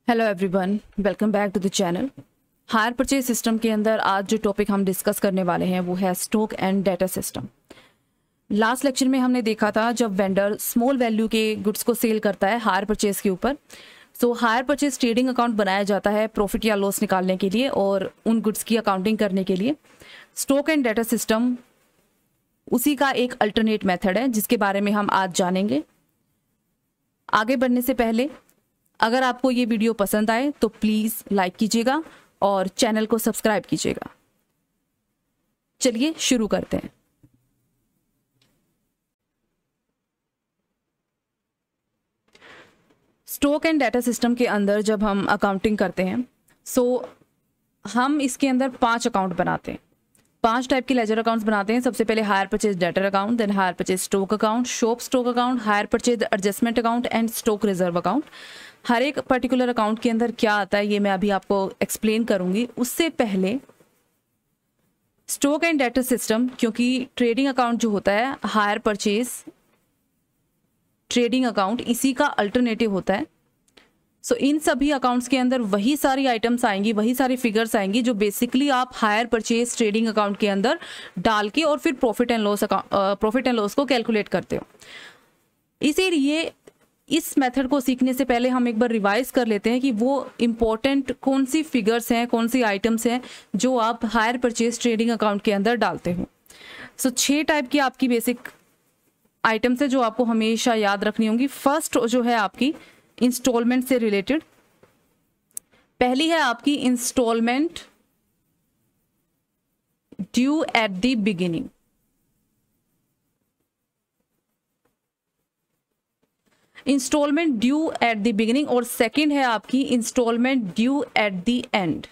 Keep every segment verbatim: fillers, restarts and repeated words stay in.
Hello everyone, welcome back to the channel. Hire purchase system के अंदर आज जो टॉपिक हम डिस्कस करने वाले हैं वो है stock and debtor system. Last lecture में हमने देखा था जब वेंडर स्मॉल वैल्यू के गुड्स को सेल करता है हायर परचेज के ऊपर, so hire purchase trading account बनाया जाता है प्रॉफिट या लॉस निकालने के लिए और उन गुड्स की अकाउंटिंग करने के लिए। स्टॉक एंड डेटा सिस्टम उसी का एक अल्टरनेट मेथड है जिसके बारे में हम आज जानेंगे। आगे बढ़ने से पहले अगर आपको ये वीडियो पसंद आए तो प्लीज़ लाइक कीजिएगा और चैनल को सब्सक्राइब कीजिएगा। चलिए शुरू करते हैं। स्टॉक एंड डेटा सिस्टम के अंदर जब हम अकाउंटिंग करते हैं सो हम इसके अंदर पांच अकाउंट बनाते हैं। पांच टाइप के लेजर अकाउंट्स बनाते हैं। सबसे पहले hire purchase debtor account, then hire purchase stock account, shop stock account, hire purchase adjustment account and stock reserve account. हर एक पर्टिकुलर अकाउंट के अंदर क्या आता है ये मैं अभी आपको एक्सप्लेन करूंगी। उससे पहले स्टॉक एंड डेटा सिस्टम, क्योंकि ट्रेडिंग अकाउंट जो होता है हायर परचेज ट्रेडिंग अकाउंट इसी का अल्टरनेटिव होता है। सो so, इन सभी अकाउंट्स के अंदर वही सारी आइटम्स आएंगी, वही सारी फिगर्स आएंगी जो बेसिकली आप हायर परचेज ट्रेडिंग अकाउंट के अंदर डाल के और फिर profit and loss profit and loss को कैलकुलेट करते हो। इसीलिए इस मेथड को सीखने से पहले हम एक बार रिवाइज कर लेते हैं कि वो इम्पोर्टेंट कौन सी फिगर्स हैं, कौन सी आइटम्स हैं जो आप हायर परचेज ट्रेडिंग अकाउंट के अंदर डालते हो। सो so, छः टाइप की आपकी बेसिक आइटम्स है जो आपको हमेशा याद रखनी होंगी। फर्स्ट जो है आपकी इंस्टॉलमेंट से रिलेटेड, पहली है आपकी instalment due at the beginning. Instalment due at the beginning और सेकंड है आपकी instalment due at the end.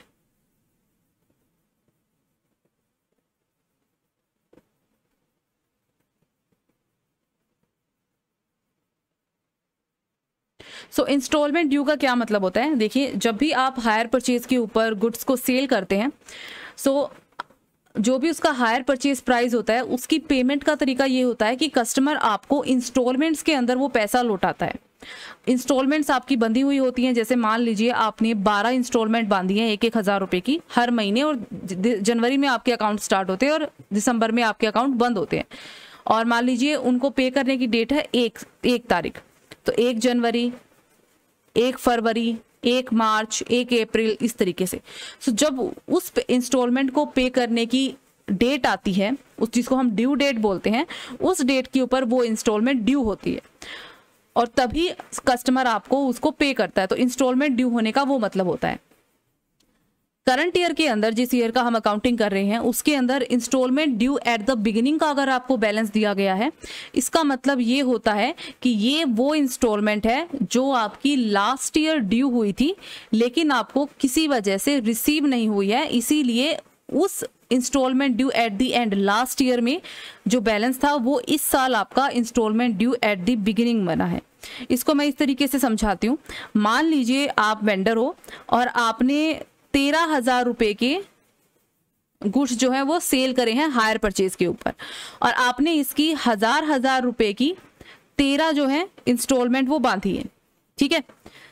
So instalment due का क्या मतलब होता है? देखिए, जब भी आप हायर परचेज के ऊपर गुड्स को सेल करते हैं सो so, जो भी उसका हायर परचेज प्राइस होता है उसकी पेमेंट का तरीका ये होता है कि कस्टमर आपको इंस्टॉलमेंट्स के अंदर वो पैसा लौटाता है। इंस्टॉलमेंट्स आपकी बंधी हुई होती हैं। जैसे मान लीजिए आपने बारह इंस्टॉलमेंट बांधी हैं एक एक हज़ार रुपए की हर महीने, और जनवरी में आपके अकाउंट स्टार्ट होते हैं और दिसंबर में आपके अकाउंट बंद होते हैं। और मान लीजिए उनको पे करने की डेट है एक एक तारीख, तो एक जनवरी, एक फरवरी, एक मार्च, एक अप्रैल, इस तरीके से। सो so, जब उस इंस्टॉलमेंट को पे करने की डेट आती है, उस चीज को हम ड्यू डेट बोलते हैं, उस डेट के ऊपर वो इंस्टॉलमेंट ड्यू होती है और तभी कस्टमर आपको उसको पे करता है। तो इंस्टॉलमेंट ड्यू होने का वो मतलब होता है। करंट ईयर के अंदर, जिस ईयर का हम अकाउंटिंग कर रहे हैं उसके अंदर instalment due at the beginning का अगर आपको बैलेंस दिया गया है, इसका मतलब ये होता है कि ये वो इंस्टॉलमेंट है जो आपकी लास्ट ईयर ड्यू हुई थी लेकिन आपको किसी वजह से रिसीव नहीं हुई है, इसीलिए उस instalment due at the end last year में जो बैलेंस था वो इस साल आपका instalment due at the beginning बना है। इसको मैं इस तरीके से समझाती हूँ। मान लीजिए आप वेंडर हो और आपने तेरह हजार रुपए के गुड्स जो है वो सेल करे हैं हायर परचेज के ऊपर और आपने इसकी हजार हजार रुपए की तेरह जो है इंस्टॉलमेंट वो बांधी है। ठीक है,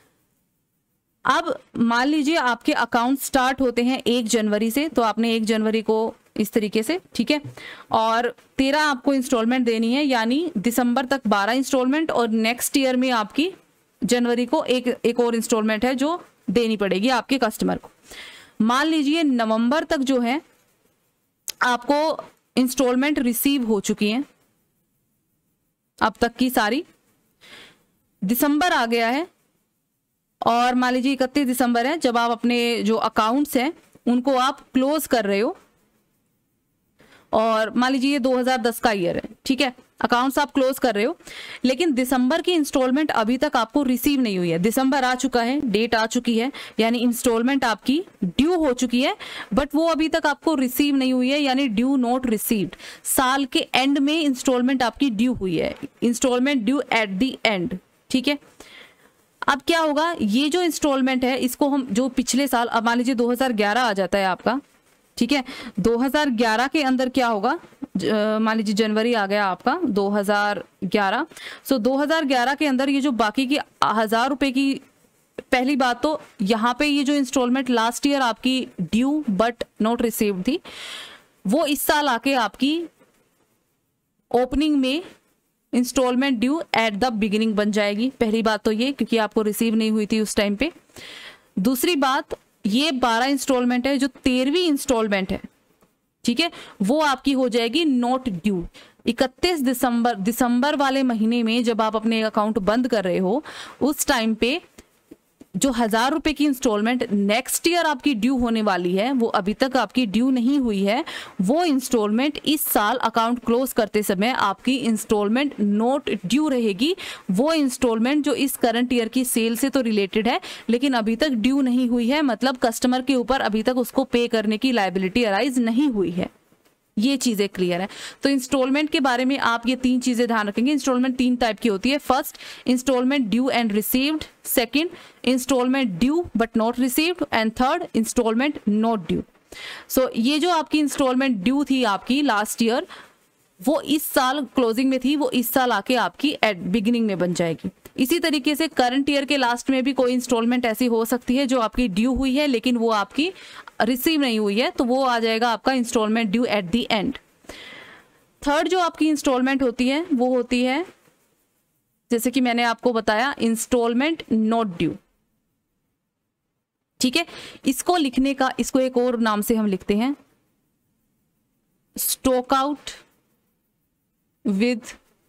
अब मान लीजिए आपके अकाउंट स्टार्ट होते हैं एक जनवरी से, तो आपने एक जनवरी को इस तरीके से, ठीक है, और तेरह आपको इंस्टॉलमेंट देनी है, यानी दिसंबर तक बारह इंस्टॉलमेंट और नेक्स्ट ईयर में आपकी जनवरी को एक एक और इंस्टॉलमेंट है जो देनी पड़ेगी आपके कस्टमर को। मान लीजिए नवंबर तक जो है आपको इंस्टॉलमेंट रिसीव हो चुकी हैं अब तक की सारी। दिसंबर आ गया है और मान लीजिए इकतीस दिसंबर है जब आप अपने जो अकाउंट्स हैं उनको आप क्लोज कर रहे हो और मान लीजिए ये दो हज़ार दस का ईयर है, ठीक है, अकाउंट्स आप क्लोज कर रहे हो लेकिन दिसंबर की इंस्टॉलमेंट अभी तक आपको रिसीव नहीं हुई है। दिसंबर आ चुका है, डेट आ चुकी है, यानी इंस्टॉलमेंट आपकी ड्यू हो चुकी है बट वो अभी तक आपको रिसीव नहीं हुई है, यानी ड्यू नॉट रिसीव्ड। साल के एंड में इंस्टॉलमेंट आपकी ड्यू हुई है, instalment due at the end. ठीक है, अब क्या होगा, ये जो इंस्टॉलमेंट है इसको हम जो पिछले साल, अब मान लीजिए दो हज़ार ग्यारह आ जाता है आपका, ठीक है, दो हज़ार ग्यारह के अंदर क्या होगा, मान लीजिए जनवरी आ गया आपका दो हज़ार ग्यारह, सो दो हज़ार ग्यारह के अंदर ये जो बाकी की हजार रुपए की पहली बात तो यहाँ पे ये जो इंस्टॉलमेंट लास्ट ईयर आपकी ड्यू बट नॉट रिसीव्ड थी, वो इस साल आके आपकी ओपनिंग में instalment due at the beginning बन जाएगी। पहली बात तो ये, क्योंकि आपको रिसीव नहीं हुई थी उस टाइम पे। दूसरी बात, ये बारह इंस्टॉलमेंट है, जो तेरहवीं इंस्टॉलमेंट है, ठीक है, वो आपकी हो जाएगी नॉट ड्यू। इकतीस दिसंबर दिसंबर वाले महीने में जब आप अपने अकाउंट बंद कर रहे हो, उस टाइम पे जो हजार रुपए की इंस्टॉलमेंट नेक्स्ट ईयर आपकी ड्यू होने वाली है, वो अभी तक आपकी ड्यू नहीं हुई है, वो इंस्टॉलमेंट इस साल अकाउंट क्लोज करते समय आपकी इंस्टॉलमेंट नॉट ड्यू रहेगी। वो इंस्टॉलमेंट जो इस करंट ईयर की सेल से तो रिलेटेड है, लेकिन अभी तक ड्यू नहीं हुई है, मतलब कस्टमर के ऊपर अभी तक उसको पे करने की लायबिलिटी अराइज नहीं हुई है। ये चीजें क्लियर है। तो इंस्टॉलमेंट के बारे में आप ये तीन चीजें ध्यान रखेंगे। इंस्टॉलमेंट तीन टाइप की होती है। First, instalment due and received. Second, instalment due but not received. And third, instalment not due. So ये जो आपकी इंस्टॉलमेंट ड्यू थी आपकी लास्ट ईयर, वो इस साल क्लोजिंग में थी, वो इस साल आके आपकी एट बिगिनिंग में बन जाएगी। इसी तरीके से करंट ईयर के लास्ट में भी कोई इंस्टॉलमेंट ऐसी हो सकती है जो आपकी ड्यू हुई है लेकिन वो आपकी रिसीव नहीं हुई है, तो वो आ जाएगा आपका instalment due at the end. Third जो आपकी इंस्टॉलमेंट होती है वो होती है, जैसे कि मैंने आपको बताया, इंस्टॉलमेंट नॉट ड्यू। ठीक है, इसको लिखने का, इसको एक और नाम से हम लिखते हैं स्टॉक आउट विद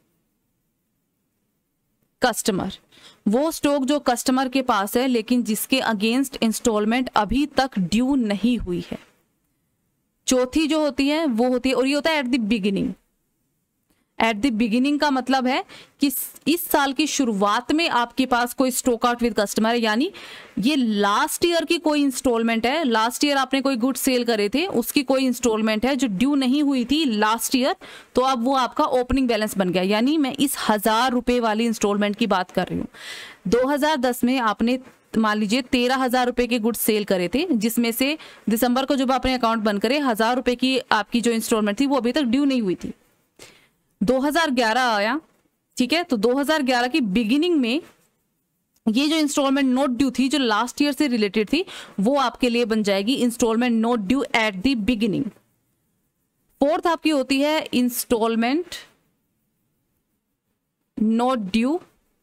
कस्टमर। वो स्टॉक जो कस्टमर के पास है लेकिन जिसके अगेंस्ट इंस्टॉलमेंट अभी तक ड्यू नहीं हुई है। चौथी जो होती है वो होती है, और ये होता है at the beginning. At the beginning का मतलब है कि इस साल की शुरुआत में आपके पास कोई स्टॉक आउट विद कस्टमर है, यानी ये लास्ट ईयर की कोई इंस्टॉलमेंट है। लास्ट ईयर आपने कोई गुड सेल करे थे, उसकी कोई इंस्टॉलमेंट है जो ड्यू नहीं हुई थी लास्ट ईयर, तो अब वो आपका ओपनिंग बैलेंस बन गया। यानी मैं इस हजार रुपए वाली इंस्टॉलमेंट की बात कर रही हूँ। दो हजार दस में आपने मान लीजिए तेरह हजार रुपए के गुड्स सेल करे थे, जिसमें से दिसंबर को जब आपने अकाउंट बंद करे, हजार रुपए की आपकी जो इंस्टॉलमेंट थी वो अभी तक ड्यू नहीं हुई थी। दो हजार ग्यारह आया, ठीक है, तो दो हजार ग्यारह की बिगिनिंग में ये जो इंस्टॉलमेंट नोट ड्यू थी जो लास्ट ईयर से रिलेटेड थी, वो आपके लिए बन जाएगी instalment not due at the beginning. Fourth आपकी होती है instalment not due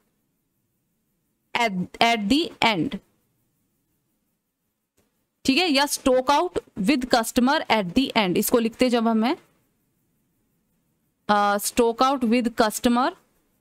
at the end, ठीक है, या stock out with customer at the end. इसको लिखते जब हम है stock out with customer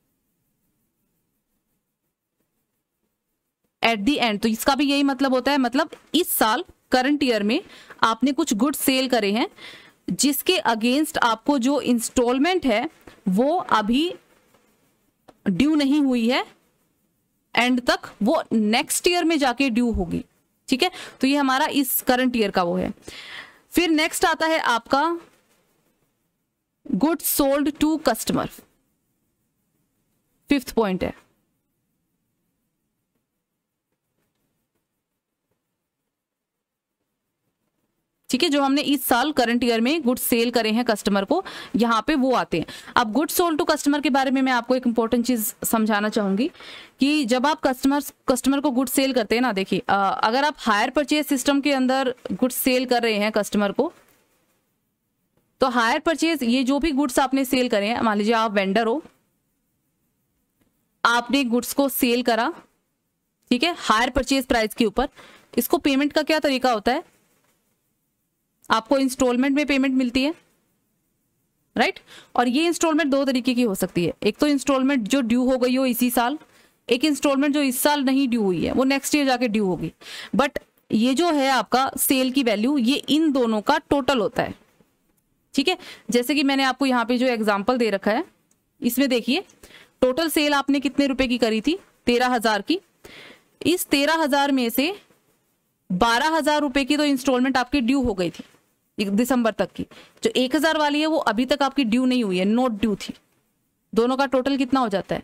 at the end, तो इसका भी यही मतलब होता है, मतलब इस साल करंट ईयर में आपने कुछ गुड सेल करे हैं जिसके अगेंस्ट आपको जो इंस्टॉलमेंट है वो अभी ड्यू नहीं हुई है, एंड तक वो नेक्स्ट ईयर में जाके ड्यू होगी। ठीक है, तो ये हमारा इस करंट ईयर का वो है। फिर नेक्स्ट आता है आपका goods sold to customer, fifth point है। ठीक है, जो हमने इस साल करंट ईयर में गुड्स सेल करे हैं कस्टमर को, यहाँ पे वो आते हैं। अब गुड्स सोल्ड टू कस्टमर के बारे में मैं आपको एक इंपॉर्टेंट चीज समझाना चाहूंगी कि जब आप कस्टमर कस्टमर को गुड्स सेल करते हैं ना, देखिए अगर आप हायर परचेज सिस्टम के अंदर गुड्स सेल कर रहे हैं कस्टमर को, तो हायर परचेज ये जो भी गुड्स आपने सेल करे हैं, मान लीजिए आप वेंडर हो, आपने गुड्स को सेल करा, ठीक है, हायर परचेज प्राइस के ऊपर, इसको पेमेंट का क्या तरीका होता है, आपको इंस्टॉलमेंट में पेमेंट मिलती है, राइट। और ये इंस्टॉलमेंट दो तरीके की हो सकती है, एक तो इंस्टॉलमेंट जो ड्यू हो गई हो इसी साल, एक इंस्टॉलमेंट जो इस साल नहीं ड्यू हुई है, वो नेक्स्ट ईयर जाके ड्यू होगी। बट ये जो है आपका सेल की वैल्यू, ये इन दोनों का टोटल होता है। ठीक है, जैसे कि मैंने आपको यहाँ पे जो एग्जाम्पल दे रखा है, इसमें देखिए टोटल सेल आपने कितने रुपए की करी थी, तेरह हजार की। इस तेरह हजार में से बारह हजार रुपए की तो इंस्टॉलमेंट आपकी ड्यू हो गई थी दिसंबर तक की। जो एक हजार वाली है वो अभी तक आपकी ड्यू नहीं हुई है, नोट ड्यू थी। दोनों का टोटल कितना हो जाता है,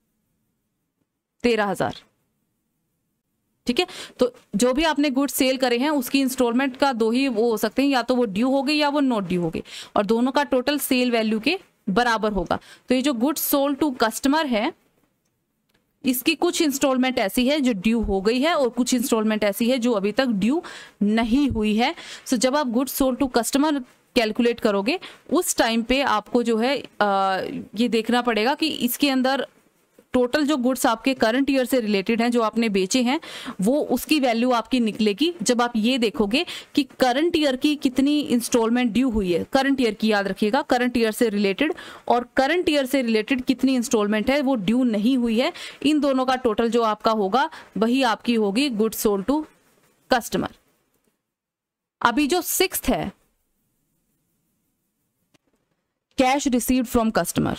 तेरह हजार। ठीक है, तो जो भी आपने गुड्स सेल करे हैं उसकी इंस्टॉलमेंट का दो ही वो हो सकते हैं, या तो वो ड्यू हो गई या वो नोट ड्यू हो गई, और दोनों का टोटल सेल वैल्यू के बराबर होगा। तो ये जो गुड्स सोल्ड टू कस्टमर है, इसकी कुछ इंस्टॉलमेंट ऐसी है जो ड्यू हो गई है और कुछ इंस्टॉलमेंट ऐसी है जो अभी तक ड्यू नहीं हुई है। सो so, जब आप goods sold to customer calculate करोगे उस टाइम पे आपको जो है आ, ये देखना पड़ेगा कि इसके अंदर टोटल जो गुड्स आपके करंट ईयर से रिलेटेड हैं जो आपने बेचे हैं वो उसकी वैल्यू आपकी निकलेगी जब आप ये देखोगे कि करंट ईयर की कितनी इंस्टॉलमेंट ड्यू हुई है। करंट ईयर की याद रखिएगा, करंट ईयर से रिलेटेड और करंट ईयर से रिलेटेड कितनी इंस्टॉलमेंट है वो ड्यू नहीं हुई है। इन दोनों का टोटल जो आपका होगा वही आपकी होगी गुड्स सोल्ड टू कस्टमर। अभी जो सिक्स्थ है कैश रिसीव्ड फ्रॉम कस्टमर,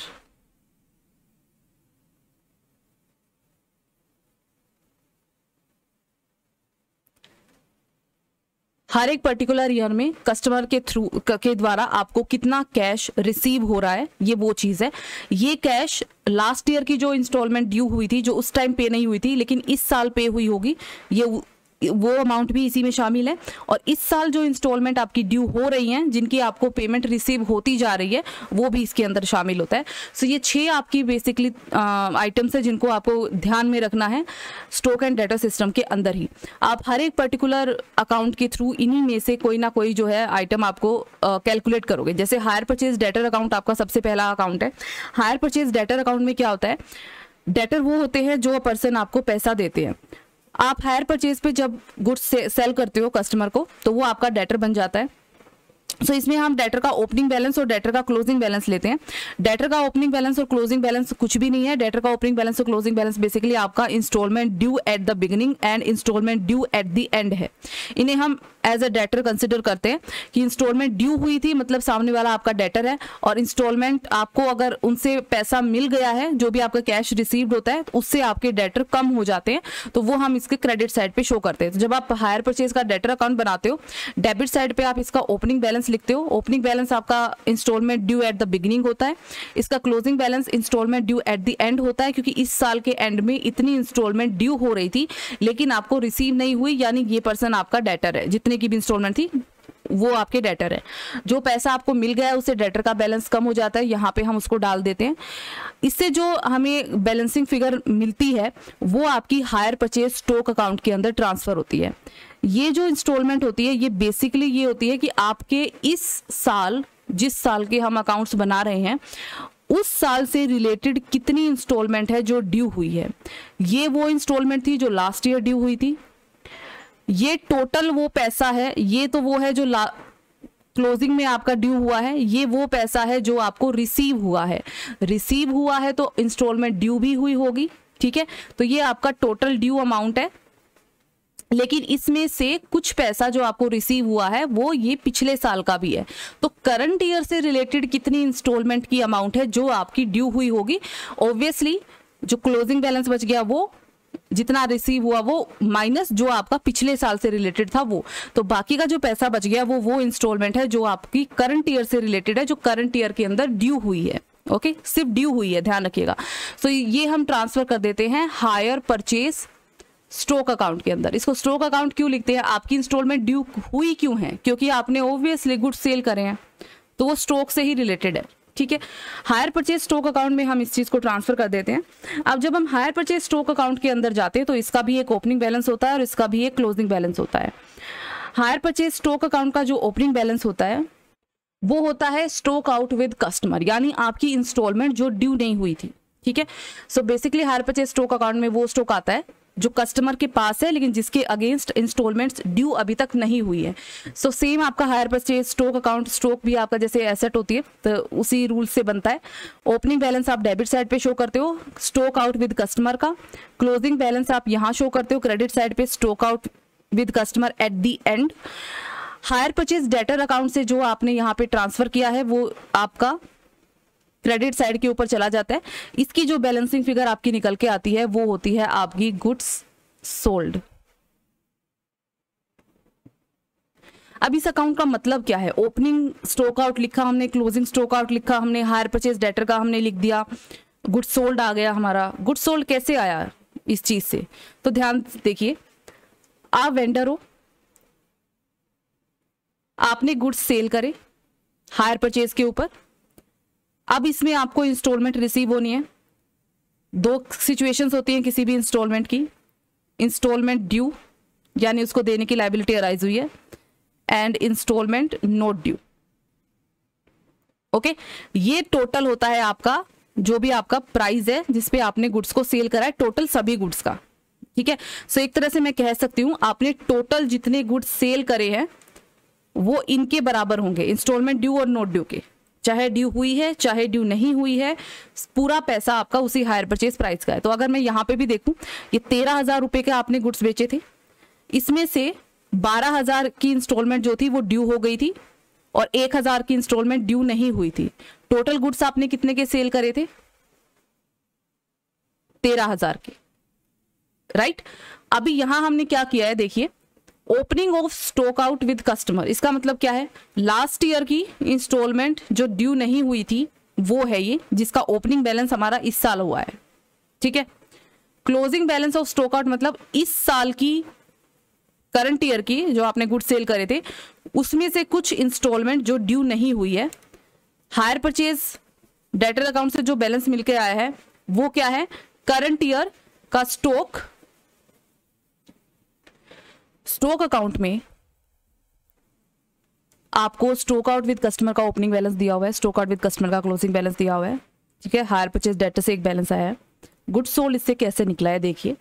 हर एक पर्टिकुलर ईयर में कस्टमर के थ्रू के द्वारा आपको कितना कैश रिसीव हो रहा है ये वो चीज़ है। ये कैश लास्ट ईयर की जो इंस्टॉलमेंट ड्यू हुई थी जो उस टाइम पे नहीं हुई थी लेकिन इस साल पे हुई होगी, ये वो अमाउंट भी इसी में शामिल है। और इस साल जो इंस्टॉलमेंट आपकी ड्यू हो रही हैं जिनकी आपको पेमेंट रिसीव होती जा रही है वो भी इसके अंदर शामिल होता है। सो so, ये छह आपकी बेसिकली आइटम्स है जिनको आपको ध्यान में रखना है स्टॉक एंड डेटा सिस्टम के अंदर ही। आप हर एक पर्टिकुलर अकाउंट के थ्रू इन्हीं में से कोई ना कोई जो है आइटम आपको कैलकुलेट uh, करोगे। जैसे हायर परचेज डेटर अकाउंट आपका सबसे पहला अकाउंट है। हायर परचेज डेटर अकाउंट में क्या होता है, डेटर वो होते हैं जो पर्सन आपको पैसा देते हैं। आप हायर परचेज पे जब गुड्स से, सेल करते हो कस्टमर को तो वो आपका डेटर बन जाता है। सो so, इसमें हम डेटर का ओपनिंग बैलेंस और डेटर का क्लोजिंग बैलेंस लेते हैं। डेटर का ओपनिंग बैलेंस और क्लोजिंग बैलेंस कुछ भी नहीं है। डेटर का ओपनिंग बैलेंस और क्लोजिंग बैलेंस बेसिकली आपका instalment due at the beginning and instalment due at the end है। इन्हें हम एज अ डेटर कंसिडर करते हैं कि इंस्टॉलमेंट ड्यू हुई थी मतलब सामने वाला आपका डेटर है और इंस्टॉलमेंट आपको अगर उनसे पैसा मिल गया है जो भी आपका कैश रिसीव्ड होता है उससे आपके डेटर कम हो जाते हैं तो वो हम इसके क्रेडिट साइड पे शो करते हैं। तो जब आप हायर परचेज का डेटर अकाउंट बनाते हो डेबिट साइड पे आप इसका ओपनिंग बैलेंस लिखते हो। ओपनिंग बैलेंस आपका instalment due at the beginning होता है। इसका closing balance instalment due at the end होता है क्योंकि इस साल के एंड में इतनी इंस्टॉलमेंट ड्यू हो रही थी लेकिन आपको रिसीव नहीं हुई, यानी ये पर्सन आपका डेटर है। जितने की भी इंस्टॉलमेंट थी वो आपके डेटर है। जो पैसा आपको मिल गया है उससे डेटर का बैलेंस कम हो जाता है, यहाँ पे हम उसको डाल देते हैं। इससे जो हमें बैलेंसिंग फिगर मिलती है वो आपकी हायर परचेज स्टॉक अकाउंट के अंदर ट्रांसफर होती है। ये जो इंस्टॉलमेंट होती है ये बेसिकली ये होती है कि आपके इस साल जिस साल के हम अकाउंट्स बना रहे हैं उस साल से रिलेटेड कितनी इंस्टॉलमेंट है जो ड्यू हुई है। ये वो इंस्टॉलमेंट थी जो लास्ट ईयर ड्यू हुई थी, ये टोटल वो पैसा है, ये तो वो है जो क्लोजिंग में आपका ड्यू हुआ है, ये वो पैसा है जो आपको रिसीव हुआ है। रिसीव हुआ है तो इंस्टॉलमेंट ड्यू भी हुई होगी, ठीक है। तो ये आपका टोटल ड्यू अमाउंट है लेकिन इसमें से कुछ पैसा जो आपको रिसीव हुआ है वो ये पिछले साल का भी है। तो करंट ईयर से रिलेटेड कितनी इंस्टॉलमेंट की अमाउंट है जो आपकी ड्यू हुई होगी। ऑब्वियसली जो क्लोजिंग बैलेंस बच गया वो जितना रिसीव हुआ वो माइनस जो आपका पिछले साल से रिलेटेड था वो, तो बाकी का जो पैसा बच गया वो वो इंस्टॉलमेंट है जो आपकी करंट ईयर से रिलेटेड है, जो करंट ईयर के अंदर ड्यू हुई है। Okay okay? सिर्फ ड्यू हुई है, ध्यान रखिएगा। सो so, ये हम ट्रांसफर कर देते हैं हायर परचेज स्टॉक अकाउंट के अंदर। इसको स्टॉक अकाउंट क्यों लिखते हैं, आपकी इंस्टॉलमेंट ड्यू हुई क्यों है, क्योंकि आपने ऑब्वियसली गुड्स सेल करे हैं तो वो स्टॉक से ही रिलेटेड है, ठीक है। हायर परचेज स्टॉक अकाउंट में हम इस चीज को ट्रांसफर कर देते हैं। अब जब हम हायर परचेज स्टॉक अकाउंट के अंदर जाते हैं तो इसका भी एक ओपनिंग बैलेंस होता है और इसका भी एक क्लोजिंग बैलेंस होता है। हायर परचेज स्टॉक अकाउंट का जो ओपनिंग बैलेंस होता है वो होता है स्टॉक आउट विद कस्टमर, यानी आपकी इंस्टॉलमेंट जो ड्यू नहीं हुई थी, ठीक है। So basically hire purchase stock account में वो स्टॉक आता है जो कस्टमर के पास है लेकिन जिसके अगेंस्ट इंस्टॉलमेंट्स ड्यू अभी तक नहीं हुई है। सो so, सेम आपका hire purchase stock account, stock भी आपका जैसे एसेट होती है तो उसी रूल से बनता है। ओपनिंग बैलेंस आप डेबिट साइड पे शो करते हो स्टॉक आउट विद कस्टमर का, क्लोजिंग बैलेंस आप यहाँ शो करते हो क्रेडिट साइड पे stock out with customer at the end. Hire purchase debtor account से जो आपने यहाँ पे ट्रांसफर किया है वो आपका क्रेडिट साइड के ऊपर चला जाता है। इसकी जो बैलेंसिंग फिगर आपकी निकल के आती है वो होती है आपकी गुड्स सोल्ड। अब इस अकाउंट का मतलब क्या है, ओपनिंग स्टॉक आउट लिखा हमने, क्लोजिंग स्टॉक आउट लिखा हमने, हायर परचेज डेटर का हमने लिख दिया, गुड्स सोल्ड आ गया हमारा। गुड्स सोल्ड कैसे आया इस चीज से, तो ध्यान देखिए, आप वेंडर हो, आपने गुड्स सेल करे हायर परचेज के ऊपर, अब इसमें आपको इंस्टॉलमेंट रिसीव होनी है, दो सिचुएशंस होती हैं किसी भी इंस्टॉलमेंट की, इंस्टॉलमेंट ड्यू यानी उसको देने की लायबिलिटी अराइज हुई है, and instalment not due. Okay, ये टोटल होता है आपका जो भी आपका प्राइस है जिसपे आपने गुड्स को सेल करा है, टोटल सभी गुड्स का। ठीक है, सो एक तरह से मैं कह सकती हूं आपने टोटल जितने गुड्स सेल करे हैं वो इनके बराबर होंगे, इंस्टॉलमेंट ड्यू और नॉट ड्यू के। चाहे ड्यू हुई है चाहे ड्यू नहीं हुई है, पूरा पैसा आपका उसी हायर परचेज प्राइस का है। तो अगर मैं यहाँ पे भी देखूं, ये तेरह हजार रुपए के आपने गुड्स बेचे थे, इसमें से बारह हजार की इंस्टॉलमेंट जो थी वो ड्यू हो गई थी और एक हजार की इंस्टॉलमेंट ड्यू नहीं हुई थी। टोटल गुड्स आपने कितने के सेल करे थे? तेरह हजार के, राइट। अभी यहां हमने क्या किया है, देखिए, opening of stock out with customer. इसका मतलब क्या है, लास्ट ईयर की इंस्टॉलमेंट जो ड्यू नहीं हुई थी वो है ये, जिसका ओपनिंग बैलेंस हमारा इस साल हुआ है। ठीक है, closing balance of stock out मतलब इस साल की, करंट ईयर की जो आपने गुड सेल करे थे उसमें से कुछ इंस्टॉलमेंट जो ड्यू नहीं हुई है, हायर परचेज डेटर अकाउंट से जो बैलेंस मिलकर आया है वो क्या है, करंट ईयर का स्टॉक स्टॉक अकाउंट में आपको स्टॉक आउट विद कस्टमर का ओपनिंग बैलेंस दिया हुआ है, स्टॉक आउट विद कस्टमर का क्लोजिंग बैलेंस दिया हुआ है। ठीक है, हायर परचेज डेटर से एक बैलेंस आया है। गुड सोल्ड इससे कैसे निकला है, देखिए,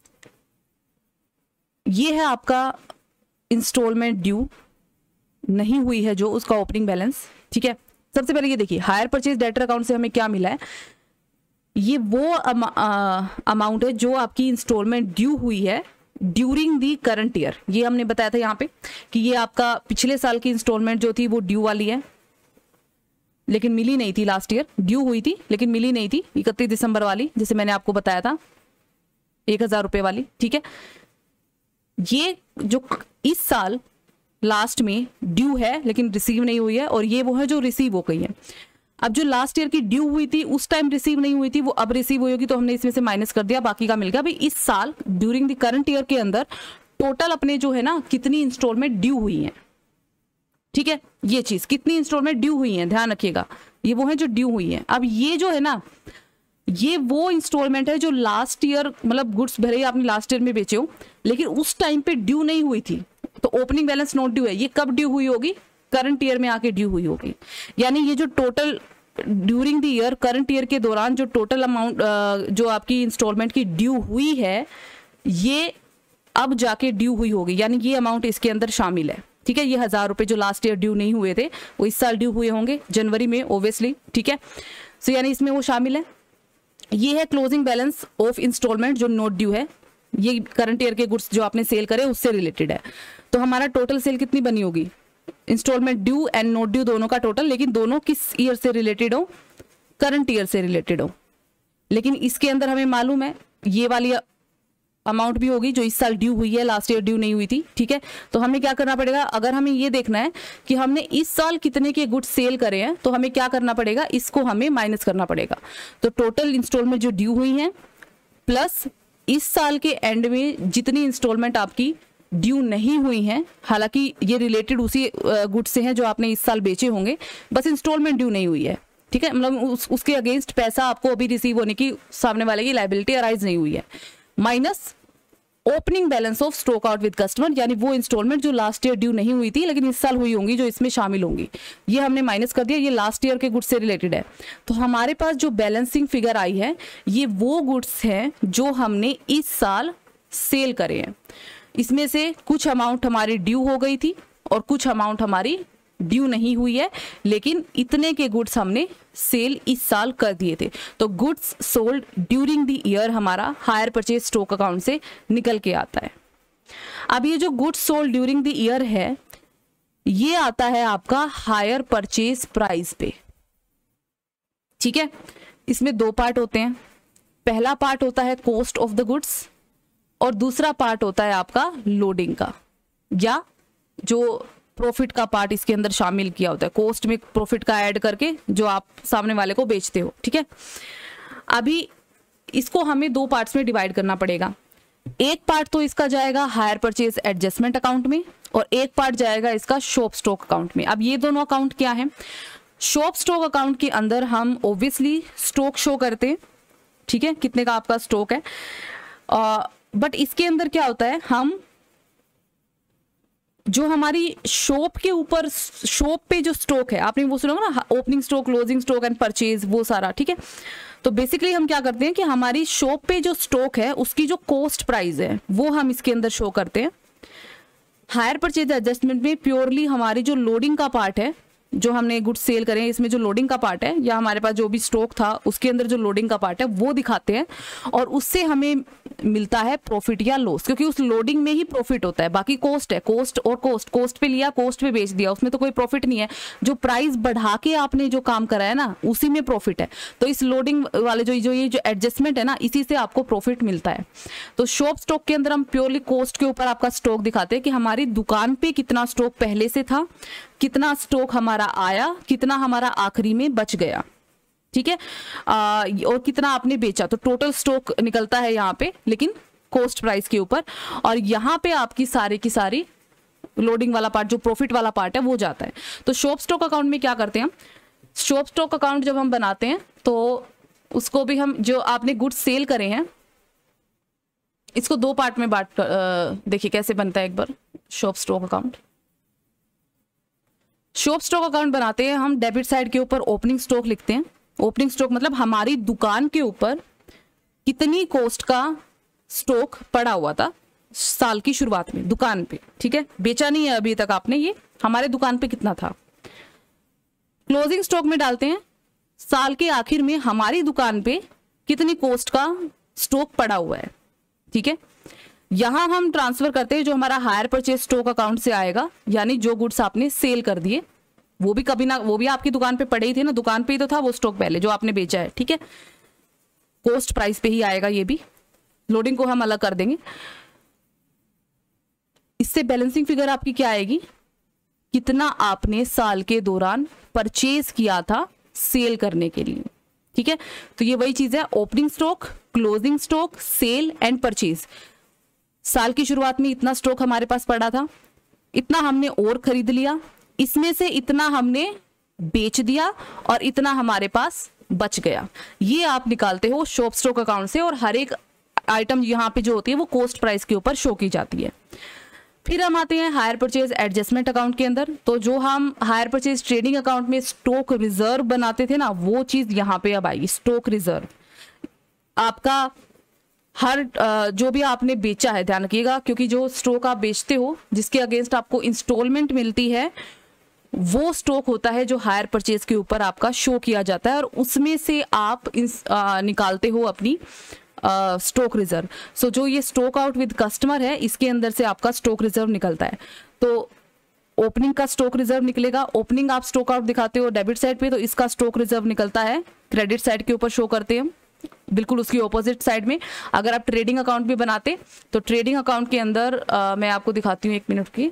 ये है आपका इंस्टॉलमेंट ड्यू नहीं हुई है जो, उसका ओपनिंग बैलेंस। ठीक है, सबसे पहले ये देखिए, हायर परचेज डेटर अकाउंट से हमें क्या मिला है, ये वो अमाउंट है जो आपकी इंस्टॉलमेंट ड्यू हुई है ड्यूरिंग दी करंट ईयर। ये हमने बताया था यहाँ पे कि ये आपका पिछले साल की इंस्टॉलमेंट जो थी वो ड्यू वाली है, लेकिन मिली नहीं थी। लास्ट ईयर ड्यू हुई थी लेकिन मिली नहीं थी, इकतीस दिसंबर वाली, जैसे मैंने आपको बताया था, एक हजार रुपए वाली। ठीक है, ये जो इस साल लास्ट में ड्यू है लेकिन रिसीव नहीं हुई है, और ये वो है जो रिसीव हो गई है। अब जो लास्ट ईयर की ड्यू हुई थी उस टाइम रिसीव नहीं हुई थी, वो अब रिसीव हुई होगी, तो हमने इसमें से माइनस कर दिया, बाकी का मिल गया। भाई इस साल ड्यूरिंग द करंट ईयर के अंदर टोटल अपने जो है ना कितनी इंस्टॉलमेंट ड्यू हुई है। ठीक है, ये चीज कितनी इंस्टॉलमेंट ड्यू हुई है ध्यान रखिएगा, ये वो है जो ड्यू हुई है। अब ये जो है ना, ये वो इंस्टॉलमेंट है जो लास्ट ईयर, मतलब गुड्स भले ही आपने लास्ट ईयर में बेचे हो लेकिन उस टाइम पे ड्यू नहीं हुई थी, तो ओपनिंग बैलेंस नॉट ड्यू है। ये कब ड्यू हुई होगी, करंट ईयर में आके ड्यू हुई होगी। यानी ये जो total during the year, current year के दौरान जो टोटल अमाउंट जो आपकी इंस्टॉलमेंट की ड्यू हुई है, ये अब जाके ड्यू हुई होगी, यानी ये अमाउंट इसके अंदर शामिल है। ठीक है, ये हजार रुपए जो लास्ट ईयर ड्यू नहीं हुए थे वो इस साल ड्यू हुए होंगे जनवरी में ओब्वियसली। ठीक है, सो यानी इसमें वो शामिल है। ये है क्लोजिंग बैलेंस ऑफ इंस्टॉलमेंट जो नॉट ड्यू है, ये करंट ईयर के गुड्स जो आपने सेल करे उससे रिलेटेड है। तो हमारा टोटल सेल कितनी बनी होगी, instalment due and not due दोनों का टोटल, लेकिन दोनों किस ईयर से रिलेटेड हो, करंट ईयर से रिलेटेड हो। लेकिन इसके अंदर हमें मालूम है ये वाली अमाउंट भी होगी जो इस साल ड्यू हुई है, लास्ट ईयर ड्यू नहीं हुई थी। ठीक है, तो हमें क्या करना पड़ेगा, अगर हमें ये देखना है कि हमने इस साल कितने के गुड्स सेल करे हैं तो हमें क्या करना पड़ेगा, इसको हमें माइनस करना पड़ेगा। तो टोटल इंस्टॉलमेंट जो ड्यू हुई है प्लस इस साल के एंड में जितनी इंस्टॉलमेंट आपकी ड्यू नहीं हुई हैं, हालांकि ये रिलेटेड उसी गुड्स से हैं जो आपने इस साल बेचे होंगे, बस इंस्टॉलमेंट ड्यू नहीं हुई है। ठीक है, मतलब उस, उसके अगेंस्ट पैसा आपको अभी रिसीव होने की सामने वाले की लायबिलिटी अराइज नहीं हुई है, minus opening balance of stock out with customer, यानी वो इंस्टॉलमेंट जो लास्ट ईयर ड्यू नहीं हुई थी लेकिन इस साल हुई होंगी जो इसमें शामिल होंगी, ये हमने माइनस कर दिया। ये लास्ट ईयर के गुड्स से रिलेटेड है। तो हमारे पास जो बैलेंसिंग फिगर आई है ये वो गुड्स हैं जो हमने इस साल सेल करे हैं। इसमें से कुछ अमाउंट हमारी ड्यू हो गई थी और कुछ अमाउंट हमारी ड्यू नहीं हुई है, लेकिन इतने के गुड्स हमने सेल इस साल कर दिए थे। तो goods sold during the year हमारा हायर परचेज स्टॉक अकाउंट से निकल के आता है। अब ये जो goods sold during the year है ये आता है आपका हायर परचेज प्राइस पे। ठीक है, इसमें दो पार्ट होते हैं, पहला पार्ट होता है कॉस्ट ऑफ द गुड्स और दूसरा पार्ट होता है आपका लोडिंग का, या जो प्रॉफिट का पार्ट इसके अंदर शामिल किया होता है, कॉस्ट में प्रॉफिट का ऐड करके जो आप सामने वाले को बेचते हो। ठीक है, अभी इसको हमें दो पार्ट्स में डिवाइड करना पड़ेगा। एक पार्ट तो इसका जाएगा हायर परचेज एडजस्टमेंट अकाउंट में और एक पार्ट जाएगा इसका शॉप स्टॉक अकाउंट में। अब ये दोनों अकाउंट क्या है, शॉप स्टॉक अकाउंट के अंदर हम ऑब्वियसली स्टॉक शो करते हैं, ठीक है, कितने का आपका स्टॉक है। बट इसके अंदर क्या होता है, हम जो हमारी शॉप के ऊपर, शॉप पे जो स्टॉक है, आपने वो सुना ना, opening stock, closing stock and purchase, वो सारा, ठीक है। तो बेसिकली हम क्या करते हैं कि हमारी शॉप पे जो स्टॉक है उसकी जो कॉस्ट प्राइस है वो हम इसके अंदर शो करते हैं। हायर परचेज एडजस्टमेंट में प्योरली हमारी जो लोडिंग का पार्ट है, जो हमने गुड्स सेल करें, इसमें जो लोडिंग का पार्ट है या हमारे पास जो भी स्टॉक था उसके अंदर जो लोडिंग का पार्ट है वो दिखाते हैं, और उससे हमें मिलता है प्रॉफिट या लॉस, क्योंकि उस लोडिंग में ही प्रॉफिट होता है। बाकी कॉस्ट है, कॉस्ट और कॉस्ट, कॉस्ट पे लिया, कॉस्ट पे बेच दिया, उसमें तो कोई प्रॉफिट नहीं है। जो प्राइस बढ़ा के आपने जो काम करा है ना, उसी में प्रॉफिट है। तो इस लोडिंग वाले जो जो ये जो एडजस्टमेंट है ना, इसी से आपको प्रॉफिट मिलता है। तो शॉप स्टॉक के अंदर हम प्योरली कॉस्ट के ऊपर आपका स्टॉक दिखाते हैं कि हमारी दुकान पे कितना स्टॉक पहले से था, कितना स्टॉक हमारा आया, कितना हमारा आखिरी में बच गया, ठीक है, आ, और कितना आपने बेचा। तो टोटल स्टॉक निकलता है यहाँ पे, लेकिन कॉस्ट प्राइस के ऊपर। और यहाँ पे आपकी सारी की सारी लोडिंग वाला पार्ट, जो प्रॉफिट वाला पार्ट है, वो जाता है। तो शॉप स्टॉक अकाउंट में क्या करते हैं हम, शॉप स्टॉक अकाउंट जब हम बनाते हैं तो उसको भी हम, जो आपने गुड्स सेल करे हैं, इसको दो पार्ट में बांट, देखिए कैसे बनता है एक बार shop stock account. Shop stock account बनाते हैं हम, डेबिट साइड के ऊपर ओपनिंग स्टॉक लिखते हैं। ओपनिंग स्टॉक मतलब हमारी दुकान के ऊपर कितनी कॉस्ट का स्टॉक पड़ा हुआ था साल की शुरुआत में दुकान पे, ठीक है, बेचा नहीं है अभी तक आपने, ये हमारे दुकान पे कितना था। क्लोजिंग स्टॉक में डालते हैं साल के आखिर में हमारी दुकान पे कितनी कॉस्ट का स्टॉक पड़ा हुआ है, ठीक है। यहां हम ट्रांसफर करते हैं जो हमारा हायर परचेज स्टॉक अकाउंट से आएगा, यानी जो गुड्स आपने सेल कर दिए, वो भी कभी ना, वो भी आपकी दुकान पे पड़े ही थे ना, दुकान पे ही तो था वो स्टॉक पहले जो आपने बेचा है, ठीक है। कॉस्ट प्राइस पे ही आएगा ये भी, लोडिंग को हम अलग कर देंगे। इससे बैलेंसिंग फिगर आपकी क्या आएगी, कितना आपने साल के दौरान परचेज किया था सेल करने के लिए, ठीक है। तो ये वही चीज है, opening stock, closing stock, sale and purchase. साल की शुरुआत में इतना स्टॉक हमारे पास पड़ा था, इतना हमने और खरीद लिया, इसमें से इतना हमने बेच दिया और इतना हमारे पास बच गया। ये आप निकालते हो शॉप स्टॉक अकाउंट से, और हर एक आइटम यहाँ पे जो होती है वो कॉस्ट प्राइस के ऊपर शो की जाती है। फिर हम आते हैं हायर परचेज एडजस्टमेंट अकाउंट के अंदर। तो जो हम हायर परचेज ट्रेडिंग अकाउंट में स्टॉक रिजर्व बनाते थे ना, वो चीज यहाँ पे अब आएगी। स्टॉक रिजर्व आपका हर जो भी आपने बेचा है, ध्यान रखिएगा, क्योंकि जो स्टॉक आप बेचते हो जिसके अगेंस्ट आपको इंस्टॉलमेंट मिलती है, वो स्टॉक होता है जो हायर परचेज के ऊपर आपका शो किया जाता है, और उसमें से आप आ, निकालते हो अपनी स्टॉक रिजर्व। सो जो ये स्टॉक आउट विद कस्टमर है, इसके अंदर से आपका स्टॉक रिजर्व निकलता है। तो ओपनिंग का स्टॉक रिजर्व निकलेगा, ओपनिंग आप स्टॉक आउट दिखाते हो डेबिट साइड पे, तो इसका स्टॉक रिजर्व निकलता है क्रेडिट साइड के ऊपर शो करते हैं, बिल्कुल उसकी ऑपोजिट साइड में। अगर आप ट्रेडिंग अकाउंट भी बनाते तो ट्रेडिंग अकाउंट के अंदर आ, मैं आपको दिखाती हूँ, एक मिनट की।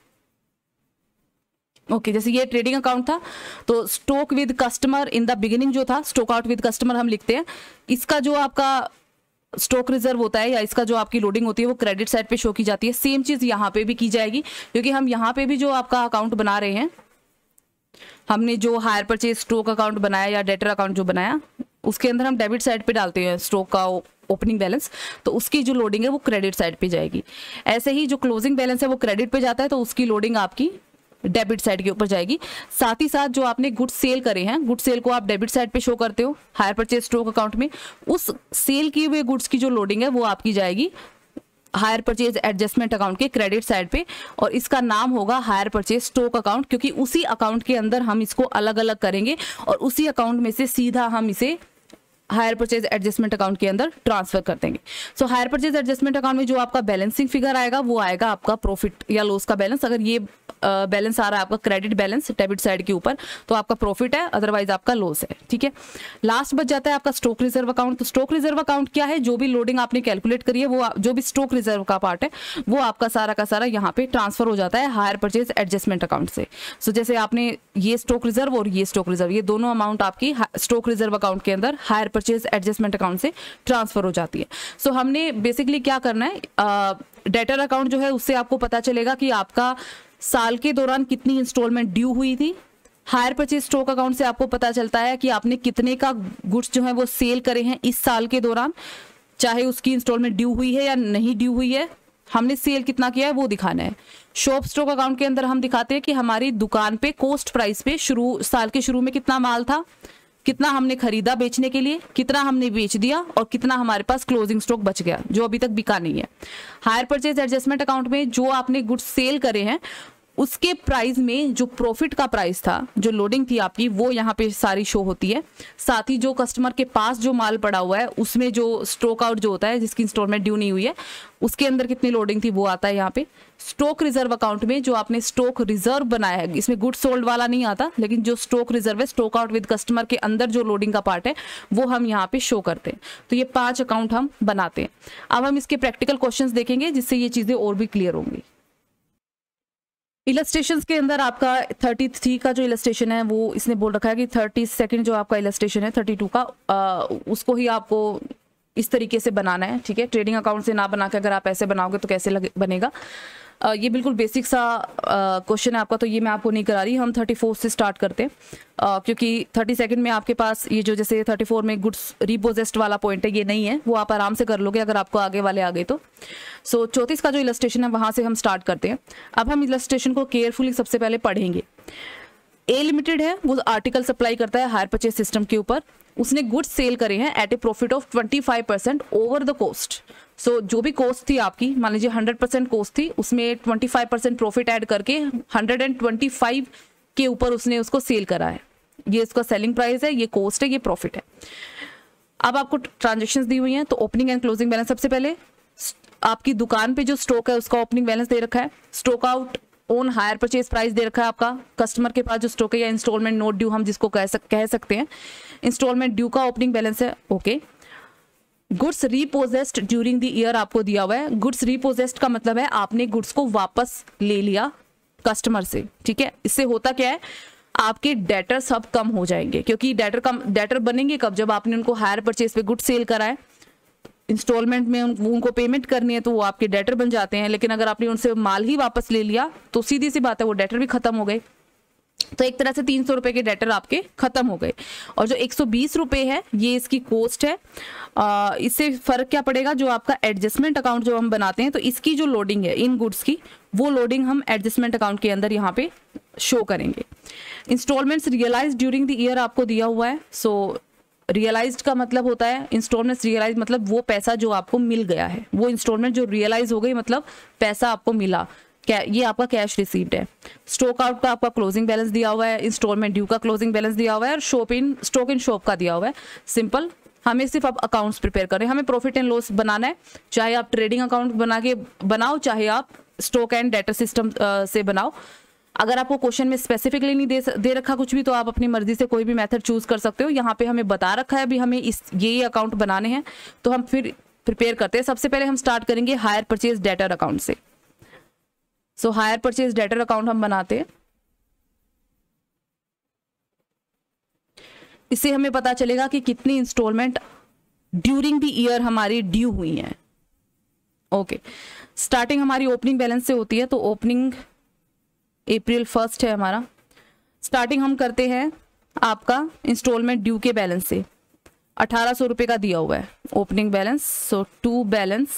ओके okay, जैसे ये ट्रेडिंग अकाउंट था, तो stock with customer in the beginning जो था, स्टॉक आउट विद कस्टमर हम लिखते हैं। इसका जो आपका स्टॉक रिजर्व होता है या इसका जो आपकी लोडिंग होती है वो क्रेडिट साइड पे शो की जाती है। सेम चीज यहाँ पे भी की जाएगी, क्योंकि हम यहाँ पे भी जो आपका अकाउंट बना रहे हैं, हमने जो हायर परचेज स्टॉक अकाउंट बनाया या डेटर अकाउंट जो बनाया, उसके अंदर हम डेबिट साइड पे डालते हैं स्टॉक का ओपनिंग बैलेंस, तो उसकी जो लोडिंग है वो क्रेडिट साइड पे जाएगी। ऐसे ही जो क्लोजिंग बैलेंस है वो क्रेडिट पे जाता है, तो उसकी लोडिंग आपकी डेबिट साइड के ऊपर जाएगी। साथ ही साथ जो आपने गुड सेल करे हैं, गुड सेल को आप डेबिट साइड पे शो करते हो हायर परचेज स्टॉक अकाउंट में, उस सेल किए हुए गुड्स की जो लोडिंग है वो आपकी जाएगी हायर परचेज एडजस्टमेंट अकाउंट के क्रेडिट साइड पे, और इसका नाम होगा हायर परचेज स्टॉक अकाउंट, क्योंकि उसी अकाउंट के अंदर हम इसको अलग अलग करेंगे और उसी अकाउंट में से सीधा हम इसे हायर परचेज एडजस्टमेंट अकाउंट के अंदर ट्रांसफर कर देंगे। So hire purchase adjustment account में जो आपका बैलेंसिंग फिगर आएगा वो आएगा आपका प्रॉफिट या लॉस का बैलेंस। अगर ये बैलेंस आ रहा है आपका क्रेडिट बैलेंस डेबिट साइड के ऊपर, तो आपका प्रॉफिट है, अदरवाइज आपका लॉस है, ठीक है। लास्ट बच जाता है आपका स्टॉक रिजर्व अकाउंट। तो स्टॉक रिजर्व अकाउंट क्या है, जो भी लोडिंग आपने कैलकुलेट करी है, वो जो भी स्टॉक रिजर्व का पार्ट है वो आपका सारा का सारा यहाँ पे ट्रांसफर हो जाता है हायर परचेज एडजस्टमेंट अकाउंट से। सो so, जैसे आपने ये स्टॉक रिजर्व और ये स्टॉक रिजर्व, ये दोनों अमाउंट आपकी स्टॉक रिजर्व अकाउंट के अंदर हायर परचेज एडजस्टमेंट अकाउंट से ट्रांसफर हो जाती है। सो so, हमने बेसिकली क्या करना है, डेटर अकाउंट जो है उससे आपको पता चलेगा कि आपका साल के दौरान कितनी इंस्टॉलमेंट ड्यू हुई थी, हायर परचेज स्टॉक अकाउंट से आपको पता चलता है कि आपने कितने का गुड्स जो है वो सेल करे हैं इस साल के दौरान, चाहे उसकी इंस्टॉलमेंट ड्यू हुई है या नहीं ड्यू हुई है, हमने सेल कितना किया है वो दिखाना है। शॉप स्टॉक अकाउंट के अंदर हम दिखाते हैं कि हमारी दुकान पे कॉस्ट प्राइस पे शुरू साल के शुरू में कितना माल था, कितना हमने खरीदा बेचने के लिए, कितना हमने बेच दिया और कितना हमारे पास क्लोजिंग स्टॉक बच गया जो अभी तक बिका नहीं है। हायर परचेज एडजस्टमेंट अकाउंट में जो आपने गुड्स सेल करे हैं उसके प्राइस में जो प्रॉफिट का प्राइस था, जो लोडिंग थी आपकी, वो यहाँ पे सारी शो होती है। साथ ही जो कस्टमर के पास जो माल पड़ा हुआ है उसमें जो स्टॉक आउट जो होता है, जिसकी इंस्टॉलमेंट ड्यू नहीं हुई है, उसके अंदर कितनी लोडिंग थी वो आता है यहाँ पे। स्टॉक रिजर्व अकाउंट में जो आपने स्टॉक रिजर्व बनाया है, इसमें गुड सोल्ड वाला नहीं आता, लेकिन जो स्टॉक रिजर्व है, स्टॉक आउट विद कस्टमर के अंदर जो लोडिंग का पार्ट है वो हम यहाँ पे शो करते हैं। तो ये पांच अकाउंट हम बनाते हैं। अब हम इसके प्रैक्टिकल क्वेश्चंस देखेंगे जिससे ये चीजें और भी क्लियर होंगी। इलस्ट्रेशंस के अंदर आपका तैंतीस का जो इलस्ट्रेशन है वो इसने बोल रखा है कि थर्टी सेकेंड जो आपका इलस्ट्रेशन है बत्तीस का, आ, उसको ही आपको इस तरीके से बनाना है। ठीक है, ट्रेडिंग अकाउंट से ना बना के अगर आप ऐसे बनाओगे तो कैसे लगे बनेगा। आ, ये बिल्कुल बेसिक सा क्वेश्चन है आपका, तो ये मैं आपको नहीं करा रही। हम चौंतीस से स्टार्ट करते हैं, आ, क्योंकि थर्टी सेकेंड में आपके पास ये जो जैसे चौंतीस में गुड्स रिपोजेस्ड वाला पॉइंट है ये नहीं है, वो आप आराम से कर लोगे अगर आपको आगे वाले आ गए तो। सो so, चौंतीस का जो इलस्ट्रेशन है वहां से हम स्टार्ट करते हैं। अब हम इलस्ट्रेशन को केयरफुली सबसे पहले पढ़ेंगे। ए लिमिटेड है, वो आर्टिकल सप्लाई करता है हायर परचेज सिस्टम के ऊपर। उसने गुड्स सेल करे हैं एट ए प्रॉफिट ऑफ पच्चीस percent over the cost. So जो भी कॉस्ट थी आपकी, मान लीजिए हंड्रेड परसेंट कॉस्ट थी, उसमें पच्चीस परसेंट प्रॉफिट ऐड करके एक सौ पच्चीस के ऊपर उसने उसको सेल करा है। ये इसका सेलिंग प्राइस है, ये कॉस्ट है, ये प्रॉफिट है। अब आपको ट्रांजेक्शन्स दी हुई हैं, तो ओपनिंग एंड क्लोजिंग बैलेंस। सबसे पहले आपकी दुकान पे जो स्टॉक है उसका ओपनिंग बैलेंस दे रखा है। Stock out on hire purchase price दे रखा है आपका। कस्टमर के पास जो स्टॉक है या इंस्टॉलमेंट नोट ड्यू हम जिसको कह सक कह सकते हैं, इंस्टॉलमेंट ड्यू का ओपनिंग बैलेंस है। Okay, goods repossessed during the year आपको दिया हुआ है। गुड्स रीपोजेस्ड का मतलब है आपने गुड्स को वापस ले लिया कस्टमर से। ठीक है, इससे होता क्या है, आपके डेटर सब कम हो जाएंगे, क्योंकि डेटर कम डेटर बनेंगे कब, जब आपने उनको हायर परचेज पे गुड्स सेल कराए, इंस्टॉलमेंट में उन, उनको पेमेंट करनी है तो वो आपके डेटर बन जाते हैं। लेकिन अगर आपने उनसे माल ही वापस ले लिया तो सीधी सी बात है वो डेटर भी खत्म हो गए। तो एक तरह से तीन सौ रुपए के डेटर आपके खत्म हो गए। और जो एक सौ बीस रुपए है ये इसकी कॉस्ट है। आ, इससे फर्क क्या पड़ेगा, जो आपका एडजस्टमेंट अकाउंट जो हम बनाते हैं तो इसकी जो लोडिंग है इन गुड्स की, वो लोडिंग हम एडजस्टमेंट अकाउंट के अंदर यहाँ पे शो करेंगे। Instalments realise during the year आपको दिया हुआ है। सो रियलाइज्ड का मतलब होता है, इंस्टॉलमेंट्स रियलाइज मतलब वो पैसा जो आपको मिल गया है, वो इंस्टॉलमेंट जो रियलाइज हो गई मतलब पैसा आपको मिला, क्या ये आपका कैश रिसीव्ड है। स्टॉक आउट का आपका क्लोजिंग बैलेंस दिया हुआ है, इंस्टॉलमेंट ड्यू का क्लोजिंग बैलेंस दिया हुआ है, और shop in stock in shop का दिया हुआ है। सिंपल, हमें सिर्फ अब अकाउंट्स प्रिपेयर करें, हमें प्रॉफिट एंड लॉस बनाना है। चाहे आप ट्रेडिंग अकाउंट बना के बनाओ, चाहे आप स्टॉक एंड डेटा सिस्टम से बनाओ। अगर आपको क्वेश्चन में स्पेसिफिकली नहीं दे, दे रखा कुछ भी, तो आप अपनी मर्जी से कोई भी मेथड चूज कर सकते हो। यहाँ पे हमें बता रखा है अभी हमें इस ये ये अकाउंट बनाने हैं, तो हम फिर प्रिपेयर करते हैं। सबसे पहले हम स्टार्ट करेंगे हायर परचेज डेटर अकाउंट से। So hire purchase debtor account हम बनाते हैं। इससे हमें पता चलेगा कि कितनी इंस्टॉलमेंट ड्यूरिंग द ईयर हमारी ड्यू हुई है। ओके, स्टार्टिंग हमारी ओपनिंग बैलेंस से होती है, तो ओपनिंग अप्रैल फर्स्ट है हमारा। स्टार्टिंग हम करते हैं आपका इंस्टॉलमेंट ड्यू के बैलेंस से। अठारह सौ रुपये का दिया हुआ है opening balance. So to balance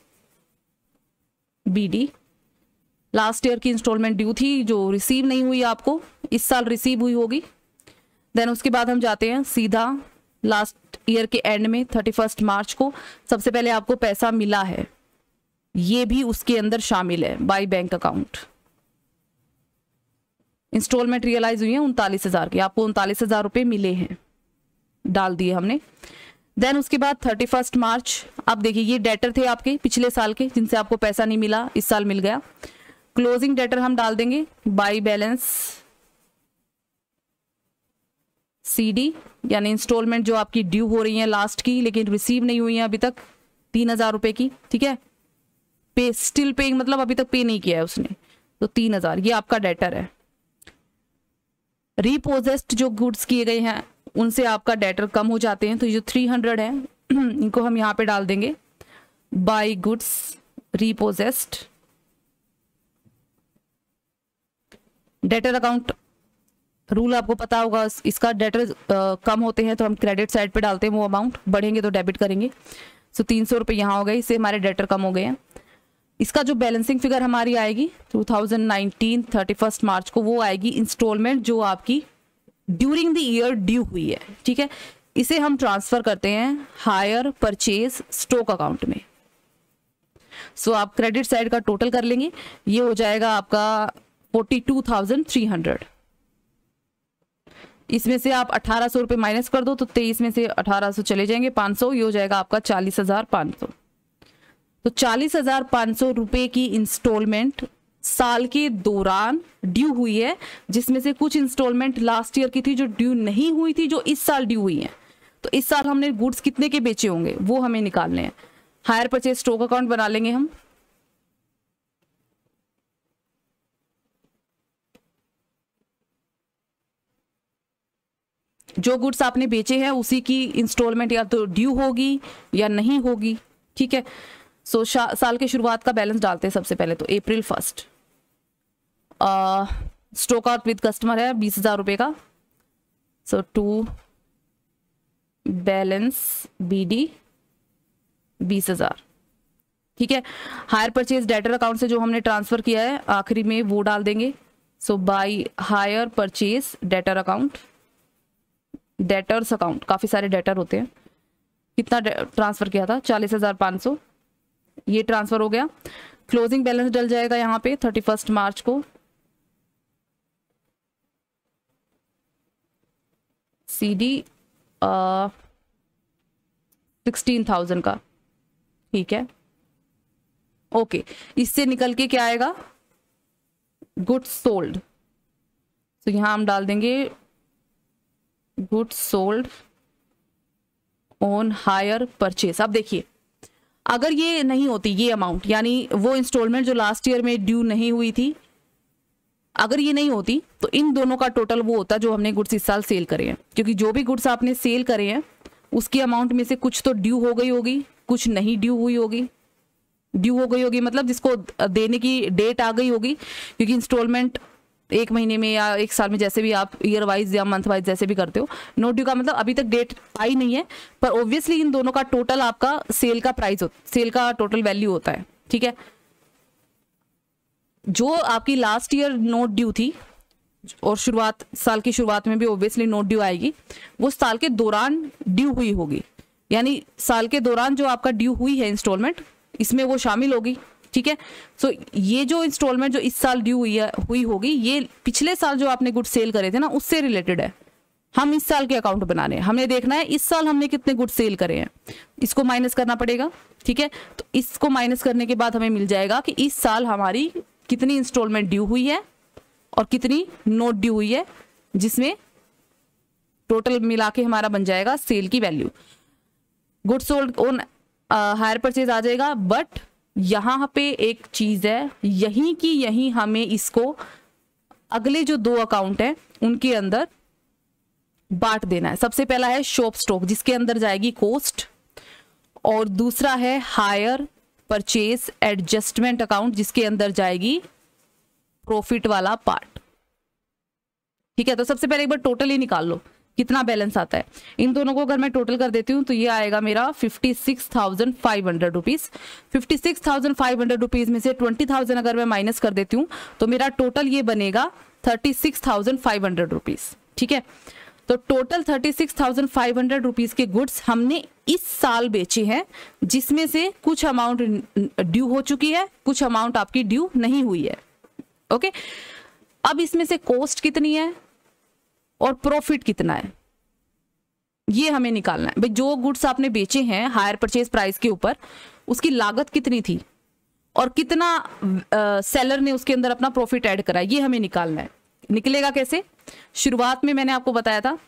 B D, last year की इंस्टॉलमेंट ड्यू थी जो रिसीव नहीं हुई आपको, इस साल रिसीव हुई होगी। देन उसके बाद हम जाते हैं सीधा लास्ट ईयर के एंड में, थर्टी फर्स्ट मार्च को सबसे पहले आपको पैसा मिला है, ये भी उसके अंदर शामिल है by bank account. Instalment realise हुई है उनतालीस हजार की, आपको उनतालीस हजार रुपये मिले हैं, डाल दिए हमने। देन उसके बाद थर्टी फर्स्ट मार्च, आप देखिए ये डेटर थे आपके पिछले साल के जिनसे आपको पैसा नहीं मिला, इस साल मिल गया। क्लोजिंग डेटर हम डाल देंगे बाय बैलेंस सी डी, यानी इंस्टॉलमेंट जो आपकी ड्यू हो रही है लास्ट की लेकिन रिसीव नहीं हुई है अभी तक, तीन हजार रुपए की। ठीक है, पे स्टिल पेइंग मतलब अभी तक पे नहीं किया है उसने, तो तीन हजार ये आपका डेटर है। रीपोजेस्ड जो गुड्स किए गए हैं उनसे आपका डेटर कम हो जाते हैं, तो ये जो थ्री हंड्रेड है इनको हम यहाँ पे डाल देंगे by goods repossessed. Debtor account rule आपको पता होगा, इसका डेटर कम होते हैं तो हम क्रेडिट साइड पे डालते हैं वो अमाउंट, बढ़ेंगे तो डेबिट करेंगे। सो तीन सौ रुपये यहाँ हो गए, इससे हमारे डेटर कम हो गए हैं। इसका जो बैलेंसिंग फिगर हमारी आएगी two thousand nineteen thirty first March को, वो आएगी इंस्टॉलमेंट जो आपकी ड्यूरिंग द ईयर ड्यू हुई है, ठीक है। इसे हम ट्रांसफर करते हैं हायर परचेज स्टॉक अकाउंट में। सो so, आप क्रेडिट साइड का टोटल कर लेंगे, ये हो जाएगा आपका forty two thousand three hundred. इसमें से आप अठारह सौ रुपये माइनस कर दो तो तेईस में से अठारह सौ चले जाएंगे, पाँच सौ, ये हो जाएगा आपका चालीस हजार पाँच सौ। तो चालीस हजार पाँच सौ रुपये की इंस्टॉलमेंट साल के दौरान ड्यू हुई है, जिसमें से कुछ इंस्टॉलमेंट लास्ट ईयर की थी जो ड्यू नहीं हुई थी, जो इस साल ड्यू हुई है। तो इस साल हमने गुड्स कितने के बेचे होंगे वो हमें निकालने हैं। हायर परचेज स्टॉक अकाउंट बना लेंगे हम। जो गुड्स आपने बेचे हैं उसी की इंस्टॉलमेंट या तो ड्यू होगी या नहीं होगी, ठीक है। सो so, साल के शुरुआत का बैलेंस डालते हैं सबसे पहले, तो April first stock out with customer है बीस हजार रुपये का। So to balance B D बीस हजार, ठीक है। हायर परचेज डेटर अकाउंट से जो हमने ट्रांसफर किया है आखिरी में वो डाल देंगे। So by hire purchase debtor account, debtors account, काफी सारे डेटर होते हैं। कितना ट्रांसफर किया था, चालीस हजार पाँच सौ, ये ट्रांसफर हो गया। क्लोजिंग बैलेंस डल जाएगा यहाँ पे थर्टी फर्स्ट मार्च को, सी डी सिक्सटीन थाउजेंड का, ठीक है। ओके, इससे निकल के क्या आएगा, गुड्स सोल्ड। तो यहां हम डाल देंगे goods sold on hire purchase. अब देखिए, अगर ये नहीं होती ये अमाउंट, यानी वो इंस्टॉलमेंट जो लास्ट ईयर में ड्यू नहीं हुई थी, अगर ये नहीं होती तो इन दोनों का टोटल वो होता जो हमने गुड्स इस साल सेल करे हैं। क्योंकि जो भी गुड्स आपने सेल करे हैं उसकी अमाउंट में से कुछ तो ड्यू हो गई होगी, कुछ नहीं ड्यू हुई होगी। ड्यू हो गई होगी मतलब जिसको देने की डेट आ गई होगी, क्योंकि इंस्टॉलमेंट एक महीने में या एक साल में, जैसे भी आप ईयर वाइज या मंथ वाइज जैसे भी करते हो, नो ड्यू का मतलब अभी तक डेट आई नहीं है, पर ऑब्वियसली इन दोनों का टोटल आपका सेल का प्राइस, सेल का टोटल वैल्यू होता है, ठीक है। जो आपकी लास्ट ईयर नोट ड्यू थी और शुरुआत साल की शुरुआत में भी ऑब्वियसली नोट ड्यू आएगी, वो साल के दौरान ड्यू हुई होगी, यानी साल के दौरान जो आपका ड्यू हुई है इंस्टॉलमेंट, इसमें वो शामिल होगी, ठीक है। सो so, ये जो इंस्टॉलमेंट जो इस साल ड्यू हुई है हुई होगी, ये पिछले साल जो आपने गुड सेल करे थे ना, उससे रिलेटेड है। हम इस साल के अकाउंट बनाने हैं, हमने देखना है इस साल हमने कितने गुड सेल करे हैं, इसको माइनस करना पड़ेगा, ठीक है। तो इसको माइनस करने के बाद हमें मिल जाएगा कि इस साल हमारी कितनी इंस्टॉलमेंट ड्यू हुई है और कितनी नोट ड्यू हुई है, जिसमें टोटल मिला के हमारा बन जाएगा सेल की value. Good sold on hire purchase आ जाएगा, बट यहाँ पे एक चीज है, यहीं की यहीं हमें इसको अगले जो दो अकाउंट हैं उनके अंदर बांट देना है। सबसे पहला है शॉप स्टॉक, जिसके अंदर जाएगी कॉस्ट, और दूसरा है हायर परचेज एडजस्टमेंट अकाउंट, जिसके अंदर जाएगी प्रॉफिट वाला पार्ट, ठीक है। तो सबसे पहले एक बार टोटल ही निकाल लो कितना बैलेंस आता है। इन दोनों को अगर मैं टोटल कर देती हूँ तो ये आएगा मेरा fifty six thousand five hundred rupees. Fifty six thousand five hundred rupees में से ट्वेंटी थाउजेंड अगर मैं माइनस कर देती हूँ तो मेरा टोटल ये बनेगा thirty six thousand five hundred rupees, ठीक है। तो total thirty six thousand five hundred rupees के गुड्स हमने इस साल बेचे हैं, जिसमें से कुछ अमाउंट ड्यू हो चुकी है, कुछ अमाउंट आपकी ड्यू नहीं हुई है, ओके। अब इसमें से कॉस्ट कितनी है और प्रॉफिट कितना है, ये हमें निकालना है। भाई जो गुड्स आपने बेचे हैं हायर परचेज प्राइस के ऊपर, उसकी लागत कितनी थी और कितना सेलर ने उसके अंदर अपना प्रॉफिट ऐड करा, ये हमें निकालना है। निकलेगा कैसे? शुरुआत में मैंने आपको बताया था,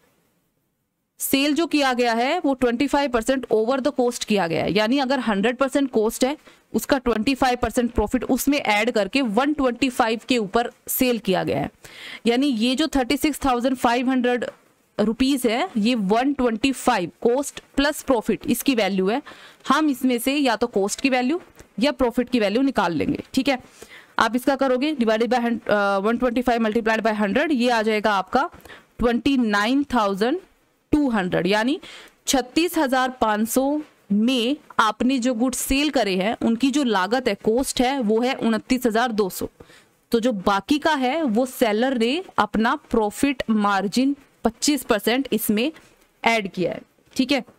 सेल जो किया गया है वो पच्चीस परसेंट ओवर द कॉस्ट किया गया है, यानी अगर हंड्रेड परसेंट कॉस्ट है उसका पच्चीस परसेंट प्रॉफिट उसमें ऐड करके एक सौ पच्चीस के ऊपर सेल किया गया है। यानी ये जो thirty six thousand five hundred rupees है, ये एक सौ पच्चीस कॉस्ट प्लस प्रॉफिट इसकी वैल्यू है। हम इसमें से या तो कॉस्ट की वैल्यू या प्रॉफिट की वैल्यू निकाल लेंगे, ठीक है। आप इसका करोगे divided by one twenty five multiplied by hundred, ये आ जाएगा आपका twenty nine thousand two hundred, यानी छत्तीस हजार पाँच सौ में आपने जो गुड्स सेल करे हैं उनकी जो लागत है, कॉस्ट है, वो है उनतीस हजार दो सौ। तो जो बाकी का है वो सेलर ने अपना प्रॉफिट मार्जिन पच्चीस परसेंट इसमें ऐड किया है। ठीक है,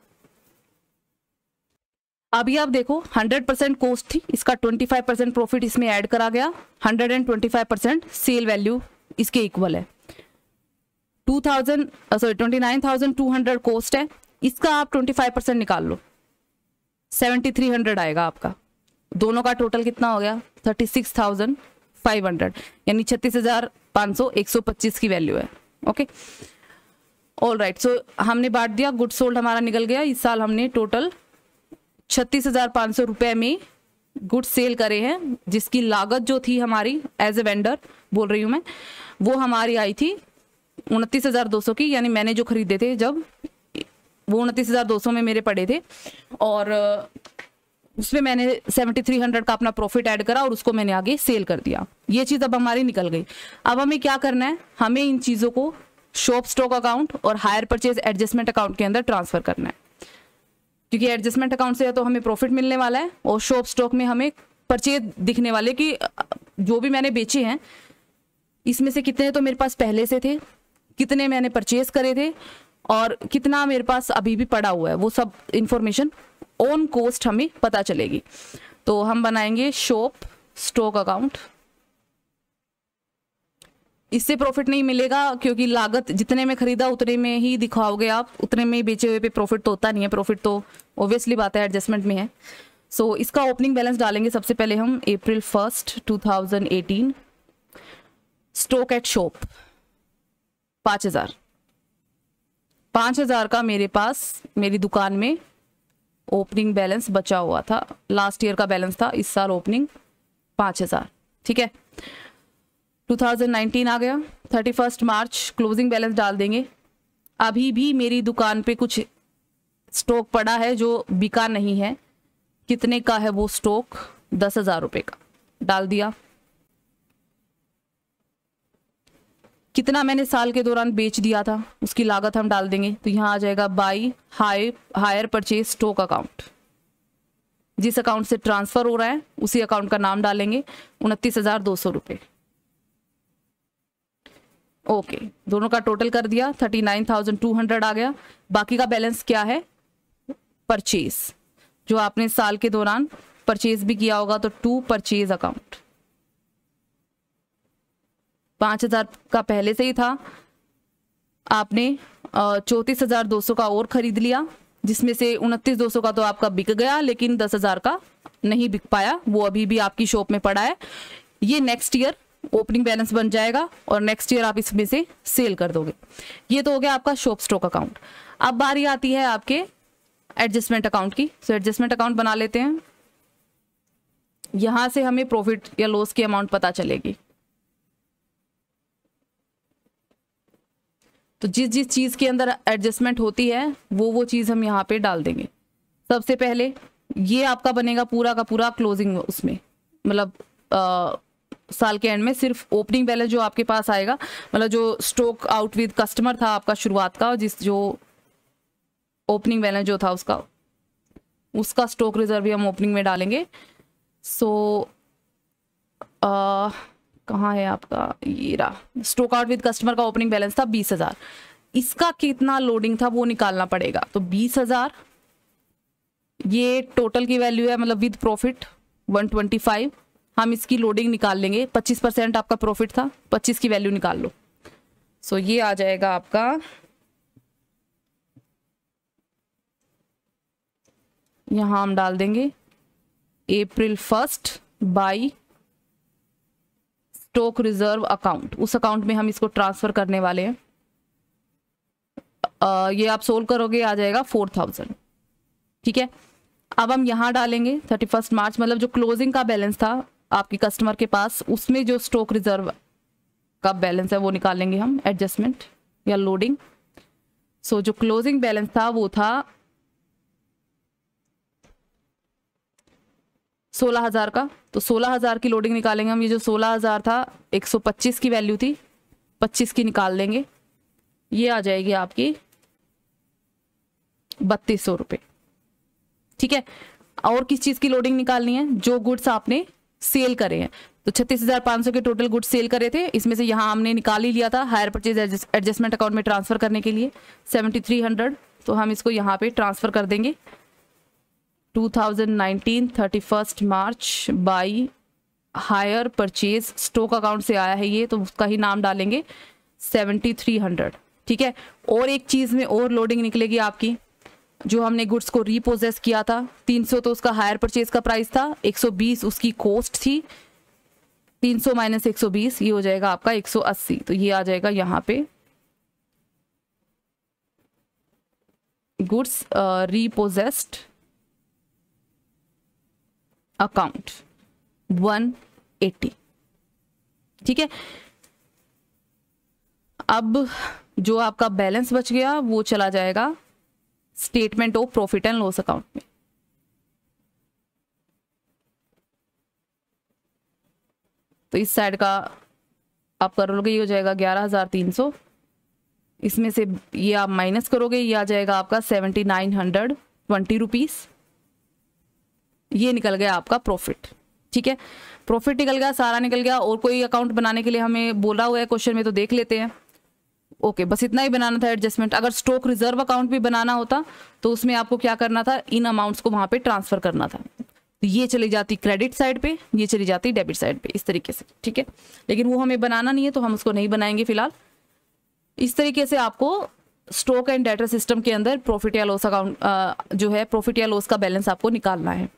अभी आप देखो हंड्रेड परसेंट कॉस्ट थी, इसका ट्वेंटी फाइव परसेंट प्रॉफिट इसमें ऐड करा गया, hundred and twenty five percent sale value इसके इक्वल है। Two thousand sorry twenty nine thousand two hundred cost है, इसका आप ट्वेंटी फाइव परसेंट निकाल लो, सेवेंटी थ्री हंड्रेड आएगा आपका। दोनों का टोटल कितना हो गया, thirty six thousand five hundred, यानी छत्तीस हजार पाँच सौ, एक सौ पच्चीस की वैल्यू है। Okay, all right. सो हमने बांट दिया, गुड सोल्ड हमारा निकल गया। इस साल हमने टोटल छत्तीस हजार पाँच सौ रुपये में गुड सेल करे हैं, जिसकी लागत जो थी हमारी एज ए वेंडर बोल रही हूँ मैं, वो हमारी आई थी उनतीस हजार दो सौ की, यानी मैंने जो खरीदे थे जब वो उनतीस हजार दो सौ में मेरे पड़े थे, और उसमें मैंने सेवेंटी थ्री हंड्रेड का अपना प्रॉफिट ऐड करा और उसको मैंने आगे सेल कर दिया। ये चीज़ अब हमारी निकल गई। अब हमें क्या करना है, हमें इन चीज़ों को शॉप स्टॉक अकाउंट और हायर परचेज एडजस्टमेंट अकाउंट के अंदर ट्रांसफर करना है, क्योंकि एडजस्टमेंट अकाउंट से तो हमें प्रॉफिट मिलने वाला है और शॉप स्टॉक में हमें परचेज दिखने वाले कि जो भी मैंने बेचे हैं इसमें से कितने तो मेरे पास पहले से थे, कितने मैंने परचेज करे थे और कितना मेरे पास अभी भी पड़ा हुआ है, वो सब इंफॉर्मेशन ऑन कॉस्ट हमें पता चलेगी। तो हम बनाएंगे शॉप स्टॉक अकाउंट। इससे प्रॉफिट नहीं मिलेगा क्योंकि लागत जितने में खरीदा उतने में ही दिखाओगे आप, उतने में बेचे हुए पे प्रॉफिट तो होता नहीं है। प्रॉफिट तो ऑब्वियसली बात है एडजस्टमेंट में है। सो so, इसका ओपनिंग बैलेंस डालेंगे सबसे पहले हम April first two thousand eighteen. Stock at shop पाँच हजार पाँच हजार का मेरे पास मेरी दुकान में ओपनिंग बैलेंस बचा हुआ था। लास्ट ईयर का बैलेंस था, इस साल ओपनिंग पाँच हजार। ठीक है, टू थाउजेंड नाइनटीन आ गया, thirty first March closing balance डाल देंगे। अभी भी मेरी दुकान पे कुछ स्टॉक पड़ा है जो बिका नहीं है। कितने का है वो स्टॉक, दस हजार रुपये का, डाल दिया। कितना मैंने साल के दौरान बेच दिया था उसकी लागत हम डाल देंगे। तो यहाँ आ जाएगा by hi hire purchase stock account. जिस अकाउंट से ट्रांसफर हो रहा है उसी अकाउंट का नाम डालेंगे, उनतीस हजार दो सौ रुपये। ओके, दोनों का टोटल कर दिया, thirty nine thousand two hundred आ गया। बाकी का बैलेंस क्या है, परचेज, जो आपने साल के दौरान परचेज भी किया होगा। तो टू परचेज अकाउंट, पांच हजार का पहले से ही था, आपने चौंतीस हजार दो सौ का और खरीद लिया, जिसमें से उनतीस दो सौ का तो आपका बिक गया, लेकिन दस हजार का नहीं बिक पाया, वो अभी भी आपकी शॉप में पड़ा है। ये नेक्स्ट ईयर ओपनिंग बैलेंस बन जाएगा और नेक्स्ट ईयर आप इसमें से सेल कर दोगे। ये तो हो गया आपका शॉप स्टॉक अकाउंट। अब बारी आती है आपके एडजस्टमेंट अकाउंट की। सो एडजस्टमेंट अकाउंट बना लेते हैं। यहां से हमें प्रॉफिट या लॉस की अमाउंट पता चलेगी। तो जिस जिस चीज के अंदर एडजस्टमेंट होती है वो वो चीज हम यहाँ पे डाल देंगे। सबसे पहले ये आपका बनेगा पूरा का पूरा क्लोजिंग, उसमें मतलब आ, साल के एंड में सिर्फ ओपनिंग बैलेंस जो आपके पास आएगा, मतलब जो स्टॉक आउट विद कस्टमर था आपका शुरुआत का, जिस जो ओपनिंग बैलेंस जो था उसका उसका स्टॉक रिजर्व भी हम ओपनिंग में डालेंगे। सो so, कहाँ है आपका, ये रहा। स्टॉक आउट विद कस्टमर का ओपनिंग बैलेंस था बीस हजार, इसका कितना लोडिंग था वो निकालना पड़ेगा। तो बीस हजार ये टोटल की वैल्यू है, मतलब with profit one twenty five. हम इसकी लोडिंग निकाल लेंगे, पच्चीस परसेंट आपका प्रॉफिट था, पच्चीस की वैल्यू निकाल लो। सो so, ये आ जाएगा आपका यहां हम डाल देंगे April first by stock reserve account. उस अकाउंट में हम इसको ट्रांसफर करने वाले हैं। आ, ये आप सोल्व करोगे आ जाएगा फोर थाउजेंड। ठीक है, अब हम यहाँ डालेंगे थर्टी फर्स्ट मार्च, मतलब जो क्लोजिंग का बैलेंस था आपके कस्टमर के पास, उसमें जो स्टॉक रिजर्व का बैलेंस है वो निकालेंगे हम, एडजस्टमेंट या लोडिंग। सो so, जो क्लोजिंग बैलेंस था वो था सोलह हजार का, तो सोलह हजार की लोडिंग निकालेंगे हम। ये जो सोलह हजार था एक सौ पच्चीस की वैल्यू थी, पच्चीस की निकाल देंगे, ये आ जाएगी आपकी बत्तीस सौ रुपये। ठीक है, और किस चीज की लोडिंग निकालनी है? जो गुड्स आपने सेल करे हैं, तो छत्तीस हजार पाँच सौ के टोटल गुड्स सेल करे थे, इसमें से यहाँ हमने निकाल ही लिया था हायर परचेज एडजस्टमेंट अकाउंट में ट्रांसफर करने के लिए सेवेंटी थ्री हंड्रेड, तो हम इसको यहाँ पे ट्रांसफर कर देंगे two thousand nineteen thirty first March by hire purchase stock account से आया है ये, तो उसका ही नाम डालेंगे सेवेंटी थ्री हंड्रेड। ठीक है, और एक चीज में और लोडिंग निकलेगी आपकी, जो हमने गुड्स को रीपोजेस किया था, तीन सौ तो उसका हायर परचेज का प्राइस था, एक सौ बीस उसकी कॉस्ट थी, तीन सौ माइनस एक सौ बीस, ये हो जाएगा आपका एक सौ अस्सी, तो ये आ जाएगा यहाँ पे goods repossessed account one eighty. ठीक है, अब जो आपका बैलेंस बच गया वो चला जाएगा statement of profit and loss account में। तो इस साइड का आप करोगे, ये हो जाएगा ग्यारह हजार तीन सौ, इसमें से ये आप माइनस करोगे, ये आ जाएगा आपका seventy nine hundred twenty rupees, ये निकल गया आपका प्रॉफिट। ठीक है, प्रॉफिट निकल गया, सारा निकल गया। और कोई अकाउंट बनाने के लिए हमें बोला हुआ है क्वेश्चन में, तो देख लेते हैं। ओके, बस इतना ही बनाना था एडजस्टमेंट। अगर स्टॉक रिजर्व अकाउंट भी बनाना होता तो उसमें आपको क्या करना था, इन अमाउंट्स को वहां पे ट्रांसफर करना था। तो ये चली जाती क्रेडिट साइड पे, ये चली जाती डेबिट साइड पे, इस तरीके से। ठीक है, लेकिन वो हमें बनाना नहीं है तो हम उसको नहीं बनाएंगे फिलहाल। इस तरीके से आपको स्टॉक एंड डेटर सिस्टम के अंदर प्रॉफिट या लॉस अकाउंट जो है, प्रॉफिट या लॉस का बैलेंस आपको निकालना है।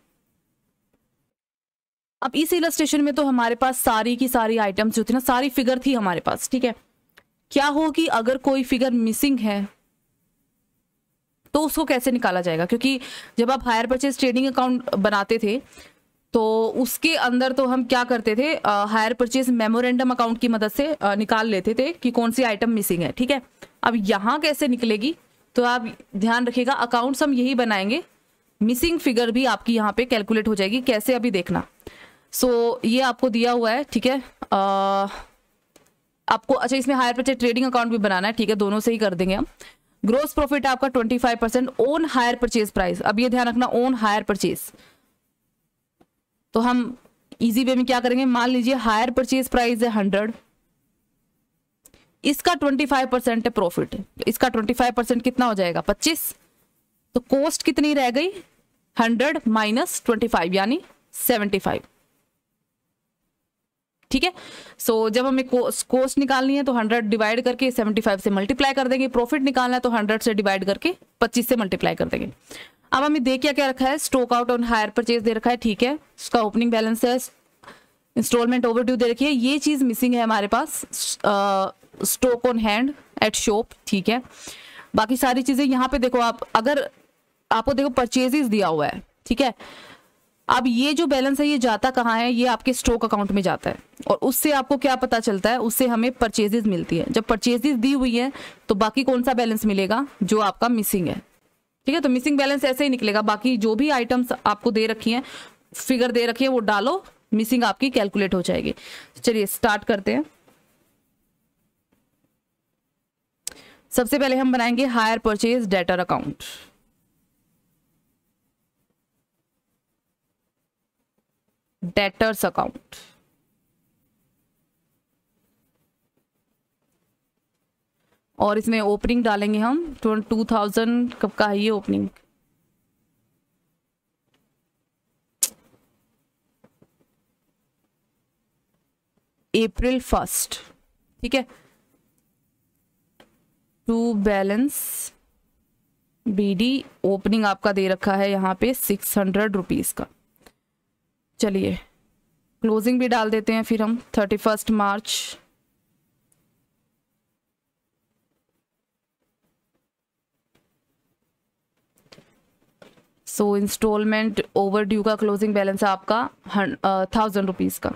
अब इस इलस्ट्रेशन में तो हमारे पास सारी की सारी आइटम्स जो थी ना, सारी फिगर थी हमारे पास। ठीक है, क्या हो कि अगर कोई फिगर मिसिंग है तो उसको कैसे निकाला जाएगा? क्योंकि जब आप हायर परचेज ट्रेडिंग अकाउंट बनाते थे तो उसके अंदर तो हम क्या करते थे, हायर परचेज मेमोरेंडम अकाउंट की मदद से आ, निकाल लेते थे कि कौन सी आइटम मिसिंग है। ठीक है, अब यहाँ कैसे निकलेगी, तो आप ध्यान रखिएगा, अकाउंट्स हम यही बनाएंगे, मिसिंग फिगर भी आपकी यहाँ पे कैलकुलेट हो जाएगी। कैसे, अभी देखना। सो so, ये आपको दिया हुआ है। ठीक है, आ, आपको अच्छा इसमें हायर परचेज ट्रेडिंग अकाउंट भी बनाना है। ठीक है, दोनों से ही कर देंगे हम। ग्रोस प्रॉफिट आपका twenty five percent on hire purchase price. अब ये ध्यान रखना, ऑन हायर परचेज। तो हम इजी वे में क्या करेंगे, मान लीजिए हायर परचेज प्राइस है हंड्रेड, इसका ट्वेंटी फाइव परसेंट है प्रॉफिट, इसका ट्वेंटी फाइव परसेंट कितना हो जाएगा, पच्चीस। तो कॉस्ट कितनी रह गई, हंड्रेड माइनस ट्वेंटी फाइव यानी सेवेंटी फाइव। ठीक है, सो so, जब हमें कॉस्ट निकालनी है तो हंड्रेड डिवाइड करके सेवेंटी फाइव से मल्टीप्लाई कर देंगे, प्रॉफिट निकालना है तो हंड्रेड से डिवाइड करके पच्चीस से मल्टीप्लाई कर देंगे। अब हमें दे क्या क्या रखा है, stock out on hire purchase दे रखा है। ठीक है, उसका ओपनिंग बैलेंस है, इंस्टॉलमेंट ओवरड्यू दे रखी है। ये चीज मिसिंग है हमारे पास, stock on hand at shop. ठीक है, बाकी सारी चीजें यहाँ पे देखो आप, अगर आपको देखो परचेजेस दिया हुआ है। ठीक है, अब ये जो बैलेंस है ये जाता कहाँ है, ये आपके स्टॉक अकाउंट में जाता है, और उससे आपको क्या पता चलता है, उससे हमें परचेजेस मिलती है। जब परचेजेस दी हुई है तो बाकी कौन सा बैलेंस मिलेगा, जो आपका मिसिंग है। ठीक है, तो मिसिंग बैलेंस ऐसे ही निकलेगा। बाकी जो भी आइटम्स आपको दे रखी हैं, फिगर दे रखी है, वो डालो, मिसिंग आपकी कैलकुलेट हो जाएगी। चलिए स्टार्ट करते हैं। सबसे पहले हम बनाएंगे hire purchase debtor account. Debtors account, और इसमें ओपनिंग डालेंगे हम टू थाउजेंड, कब का है ये ओपनिंग, अप्रैल फर्स्ट। ठीक है, टू बैलेंस बीडी, ओपनिंग आपका दे रखा है यहाँ पे सिक्स हंड्रेड रुपीज का। चलिए क्लोजिंग भी डाल देते हैं फिर हम, thirty first March. So instalment overdue का क्लोजिंग बैलेंस है आपका थाउजेंड रुपीज का।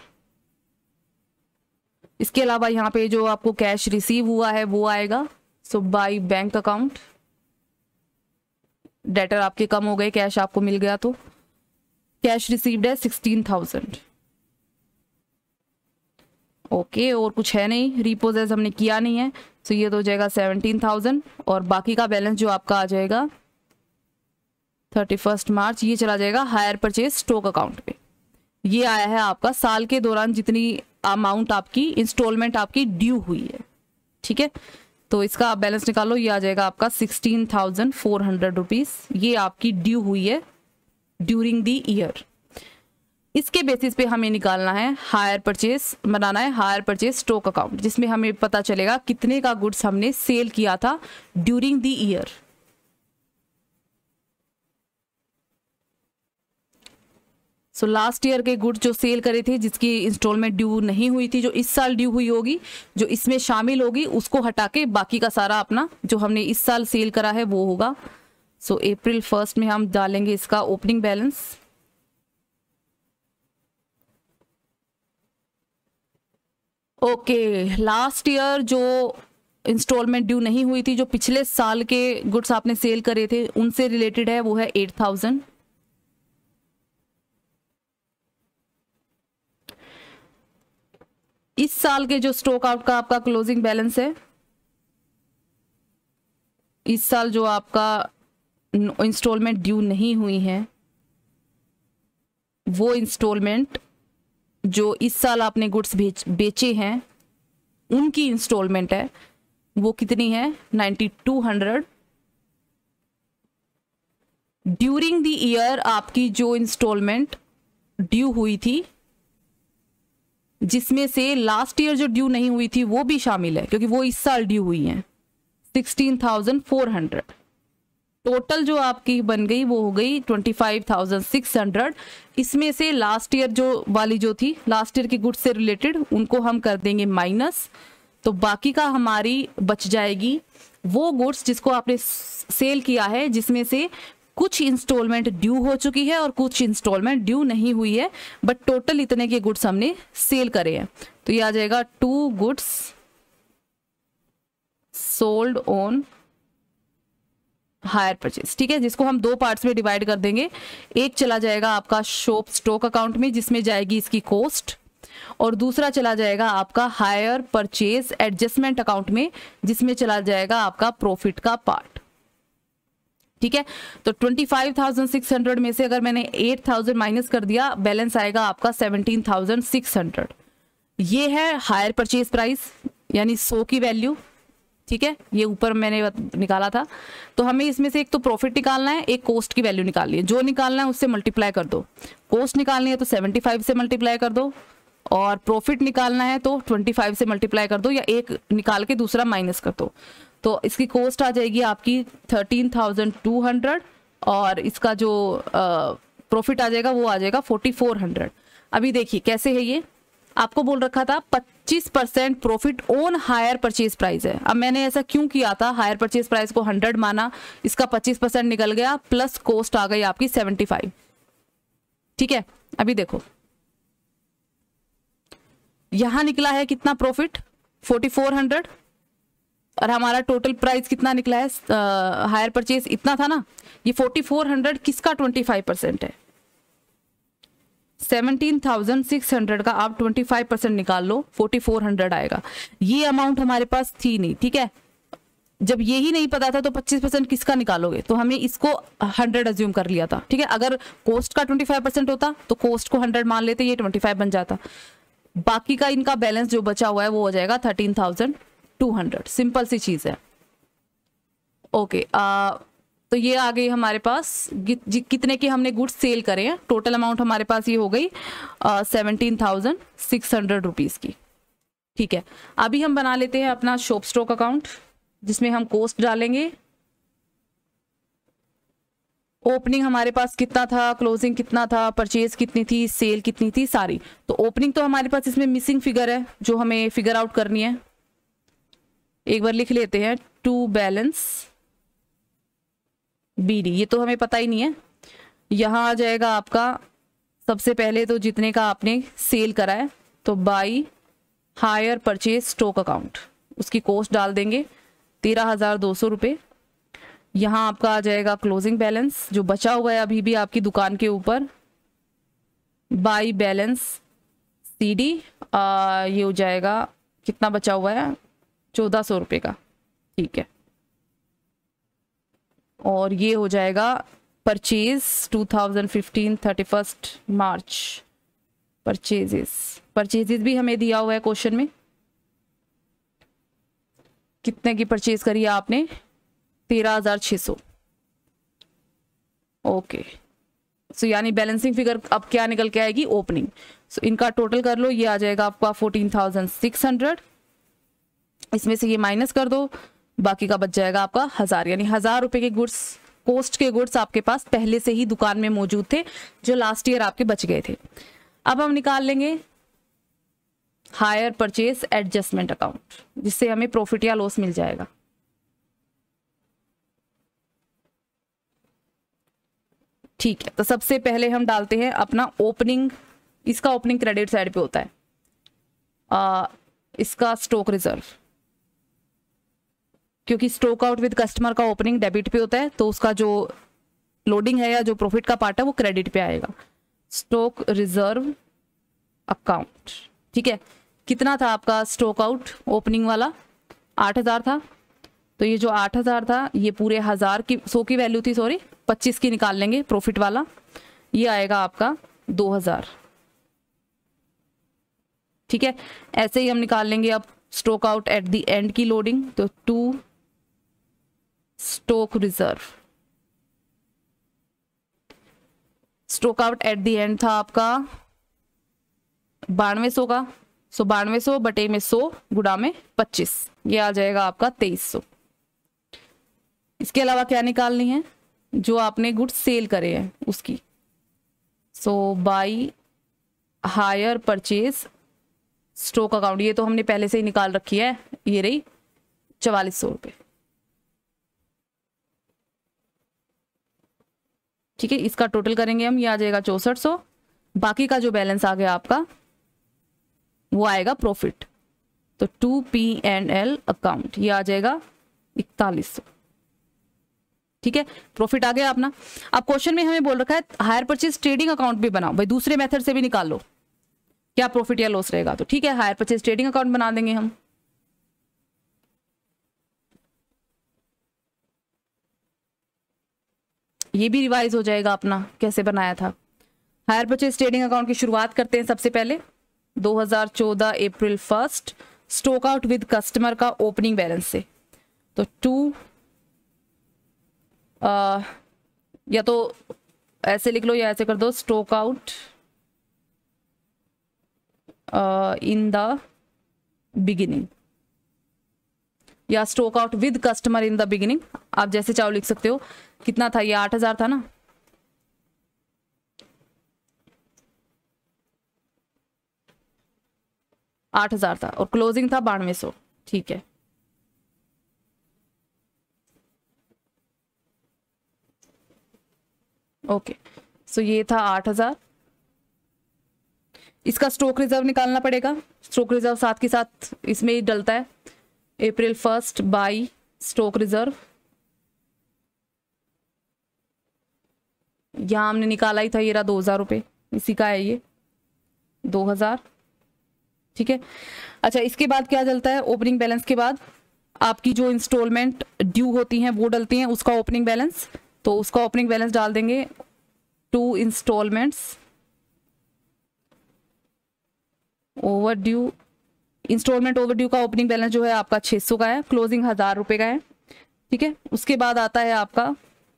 इसके अलावा यहाँ पे जो आपको कैश रिसीव हुआ है वो आएगा। So by bank account, debtor आपके कम हो गए, कैश आपको मिल गया तो कैश रिसीव्ड है सिक्सटीन थाउजेंड। ओके, और कुछ है नहीं, रिपोजेस हमने किया नहीं है, तो ये तो हो जाएगा सेवनटीन थाउजेंड, और बाकी का बैलेंस जो आपका आ जाएगा थर्टी फर्स्ट मार्च, ये चला जाएगा हायर परचेज स्टॉक अकाउंट पे। ये आया है आपका साल के दौरान जितनी अमाउंट आपकी इंस्टॉलमेंट आपकी ड्यू हुई है। ठीक है, तो इसका आप बैलेंस निकालो, ये आ जाएगा आपका sixteen thousand four hundred rupees, ये आपकी ड्यू हुई है ड्यूरिंग द ईयर। इसके बेसिस पे हमें निकालना है हायर परचेज, बनाना है हायर परचेज स्टॉक अकाउंट, जिसमें हमें पता चलेगा कितने का गुड्स हमने सेल किया था during the year. So last year के गुड्स जो सेल करे थे, जिसकी इंस्टॉलमेंट ड्यू नहीं हुई थी, जो इस साल ड्यू हुई होगी, जो इसमें शामिल होगी, उसको हटा के बाकी का सारा अपना जो हमने इस साल सेल करा है वो होगा। सो अप्रैल फर्स्ट में हम डालेंगे इसका opening balance. Okay, last year जो इंस्टॉलमेंट ड्यू नहीं हुई थी, जो पिछले साल के गुड्स आपने सेल करे थे, उनसे रिलेटेड है, वो है एट थाउजेंड। इस साल के जो स्टॉक आउट का आपका क्लोजिंग बैलेंस है, इस साल जो आपका इंस्टॉलमेंट ड्यू नहीं हुई है, वो इंस्टॉलमेंट जो इस साल आपने गुड्स बेच बेचे हैं, उनकी इंस्टॉलमेंट है, वो कितनी है, ninety two hundred. During the year आपकी जो इंस्टॉलमेंट ड्यू हुई थी, जिसमें से लास्ट ईयर जो ड्यू नहीं हुई थी वो भी शामिल है, क्योंकि वो इस साल ड्यू हुई है, sixteen thousand four hundred. Total जो आपकी बन गई वो हो गई twenty five thousand six hundred. इसमें से लास्ट ईयर जो वाली जो थी, लास्ट ईयर की गुड्स से रिलेटेड, उनको हम कर देंगे माइनस, तो बाकी का हमारी बच जाएगी वो गुड्स जिसको आपने सेल किया है, जिसमें से कुछ इंस्टॉलमेंट ड्यू हो चुकी है और कुछ इंस्टॉलमेंट ड्यू नहीं हुई है, बट टोटल इतने के गुड्स हमने सेल करे हैं। तो ये आ जाएगा to goods sold on hire purchase. ठीक है, जिसको हम दो पार्ट्स में डिवाइड कर देंगे। एक चला जाएगा आपका शॉप स्टॉक अकाउंट में, जिसमें जाएगी इसकी कॉस्ट, और दूसरा चला जाएगा आपका हायर परचेज एडजस्टमेंट अकाउंट में, जिसमें चला जाएगा आपका प्रॉफिट का पार्ट। ठीक है, तो twenty five thousand six hundred में से अगर मैंने एट थाउजेंड माइनस कर दिया, बैलेंस आएगा आपका सेवनटीन थाउजेंड सिक्स हंड्रेड। ये है हायर परचेज प्राइस, यानी सौ की वैल्यू। ठीक है, ये ऊपर मैंने निकाला था। तो हमें इसमें से एक तो प्रॉफिट निकालना है, एक कॉस्ट की वैल्यू निकालनी है। जो निकालना है उससे मल्टीप्लाई कर दो। कॉस्ट निकालनी है तो सेवेंटी फाइव से मल्टीप्लाई कर दो, और प्रॉफिट निकालना है तो ट्वेंटी फाइव से मल्टीप्लाई कर दो, या एक निकाल के दूसरा माइनस कर दो। तो इसकी कॉस्ट आ जाएगी आपकी थर्टीन थाउजेंड टू हंड्रेड, और इसका जो प्रॉफिट आ जाएगा वो आ जाएगा फोर्टी फोर हंड्रेड। अभी देखिए कैसे है ये, आपको बोल रखा था पच्चीस percent profit on hire purchase price है। अब मैंने ऐसा क्यों किया था, हायर परचेज प्राइस को हंड्रेड माना, इसका पच्चीस परसेंट निकल गया, प्लस कॉस्ट आ गई आपकी सेवेंटी फाइव। ठीक है, अभी देखो यहां निकला है कितना प्रॉफिट, फोर्टी फोर हंड्रेड, और हमारा टोटल प्राइस कितना निकला है हायर परचेज, इतना था ना। ये फोर्टी फोर हंड्रेड किसका ट्वेंटी फाइव परसेंट है, सेवनटीन थाउजेंड सिक्स हंड्रेड का आप ट्वेंटी फाइव परसेंट निकाल लो, फोर्टी फोर हंड्रेड आएगा। ये अमाउंट हमारे पास थी नहीं। ठीक है, जब ये ही नहीं पता था तो पच्चीस परसेंट किसका निकालोगे, तो हमें इसको हंड्रेड अज्यूम कर लिया था। ठीक है, अगर कॉस्ट का ट्वेंटी फाइव परसेंट होता तो कॉस्ट को हंड्रेड मान लेते, ये ट्वेंटी फाइव बन जाता। बाकी का इनका बैलेंस जो बचा हुआ है वो हो जाएगा thirteen thousand two hundred. Simple सी चीज है। ओके, आ, तो ये आ गई हमारे पास कितने के हमने गुड्स सेल करे हैं। टोटल अमाउंट हमारे पास ये हो गई seventeen thousand six hundred rupees की। ठीक है, अभी हम बना लेते हैं अपना शॉप स्टॉक अकाउंट, जिसमें हम कॉस्ट डालेंगे। ओपनिंग हमारे पास कितना था, क्लोजिंग कितना था, परचेज कितनी थी, सेल कितनी थी, सारी। तो ओपनिंग तो हमारे पास इसमें मिसिंग फिगर है, जो हमें फिगर आउट करनी है। एक बार लिख लेते हैं, टू बैलेंस बीडी, ये तो हमें पता ही नहीं है। यहाँ आ जाएगा आपका सबसे पहले तो जितने का आपने सेल करा है, तो by hire purchase stock account, उसकी कॉस्ट डाल देंगे तेरह हजार दो सौ रुपये। यहाँ आपका आ जाएगा क्लोजिंग बैलेंस, जो बचा हुआ है अभी भी आपकी दुकान के ऊपर, बाई बैलेंस सी डी, ये हो जाएगा, कितना बचा हुआ है, चौदह सौ रुपये का, ठीक है। और ये हो जाएगा purchase two thousand fifteen thirty first March purchases. Purchases भी हमें दिया हुआ है क्वेश्चन में, कितने की परचेज करी है आपने, तेरह हजार छः सौ। ओके, सो यानी बैलेंसिंग फिगर अब क्या निकल के आएगी, ओपनिंग। सो so, इनका टोटल कर लो, ये आ जाएगा आपका फोर्टीन थाउजेंड सिक्स हंड्रेड, इसमें से ये माइनस कर दो, बाकी का बच जाएगा आपका हजार, यानी हजार रुपए के गुड्स, कॉस्ट के गुड्स आपके पास पहले से ही दुकान में मौजूद थे, जो लास्ट ईयर आपके बच गए थे। अब हम निकाल लेंगे हायर परचेज एडजस्टमेंट अकाउंट, जिससे हमें प्रॉफिट या लॉस मिल जाएगा। ठीक है, तो सबसे पहले हम डालते हैं अपना ओपनिंग, इसका ओपनिंग क्रेडिट साइड पे होता है, आ, इसका स्टॉक रिजर्व, क्योंकि स्टॉक आउट विद कस्टमर का ओपनिंग डेबिट पे होता है, तो उसका जो लोडिंग है या जो प्रॉफिट का पार्ट है वो क्रेडिट पे आएगा। स्टॉक रिजर्व अकाउंट, ठीक है। कितना था आपका स्टॉक आउट ओपनिंग वाला, आठ हजार था, तो ये जो आठ हजार था ये पूरे हजार की, सौ की वैल्यू थी, सॉरी पच्चीस की निकाल लेंगे प्रॉफिट वाला, ये आएगा आपका दो हजार, ठीक है। ऐसे ही हम निकाल लेंगे अब stock out at the end की लोडिंग, तो to stock reserve, stock out at the end था आपका बानवे सौ का, सो बानवे सौ बटे में सौ गुणा में पच्चीस, ये आ जाएगा आपका तेईस सौ। इसके अलावा क्या निकालनी है, जो आपने गुड्स सेल करे हैं उसकी, so by hire purchase stock account, ये तो हमने पहले से ही निकाल रखी है, ये रही चवालीस सौ रुपये, ठीक है। इसका टोटल करेंगे हम, ये आ जाएगा चौसठ सौ, बाकी का जो बैलेंस आ गया आपका वो आएगा प्रॉफिट, तो to P and L account, ये आ जाएगा इकतालीस सौ, ठीक है। प्रॉफिट आ गया अपना। अब क्वेश्चन में हमें बोल रखा है हायर परचेज ट्रेडिंग अकाउंट भी बनाओ, भाई दूसरे मेथड से भी निकाल लो क्या प्रॉफिट या लॉस रहेगा, तो ठीक है, हायर परचेज ट्रेडिंग अकाउंट बना देंगे हम। ये भी रिवाइज हो जाएगा अपना, कैसे बनाया था। हायर परचेज ट्रेडिंग अकाउंट की शुरुआत करते हैं सबसे पहले दो हज़ार चौदह April first, stock out with customer का ओपनिंग बैलेंस से, तो टू आ, या तो ऐसे लिख लो या ऐसे कर दो, stock out in the beginning, या stock out with customer in the beginning, आप जैसे चाहो लिख सकते हो। कितना था ये, आठ हजार था ना, आठ हजार था, और क्लोजिंग था बानवे सौ, ठीक है। ओके, सो ये था आठ हजार। इसका स्टॉक रिजर्व निकालना पड़ेगा, स्टॉक रिजर्व साथ के साथ इसमें ही डलता है, April first by stock reserve, यहां हमने निकाला ही था, ये रहा दो हजार रुपये, इसी का है ये दो हजार, ठीक है। अच्छा, इसके बाद क्या डलता है, ओपनिंग बैलेंस के बाद आपकी जो इंस्टॉलमेंट ड्यू होती हैं वो डलती हैं, उसका ओपनिंग बैलेंस, तो उसका ओपनिंग बैलेंस डाल देंगे to instalments overdue, instalment overdue का ओपनिंग बैलेंस जो है आपका छह सौ का है, क्लोजिंग हजार रुपए का है, ठीक है। उसके बाद आता है आपका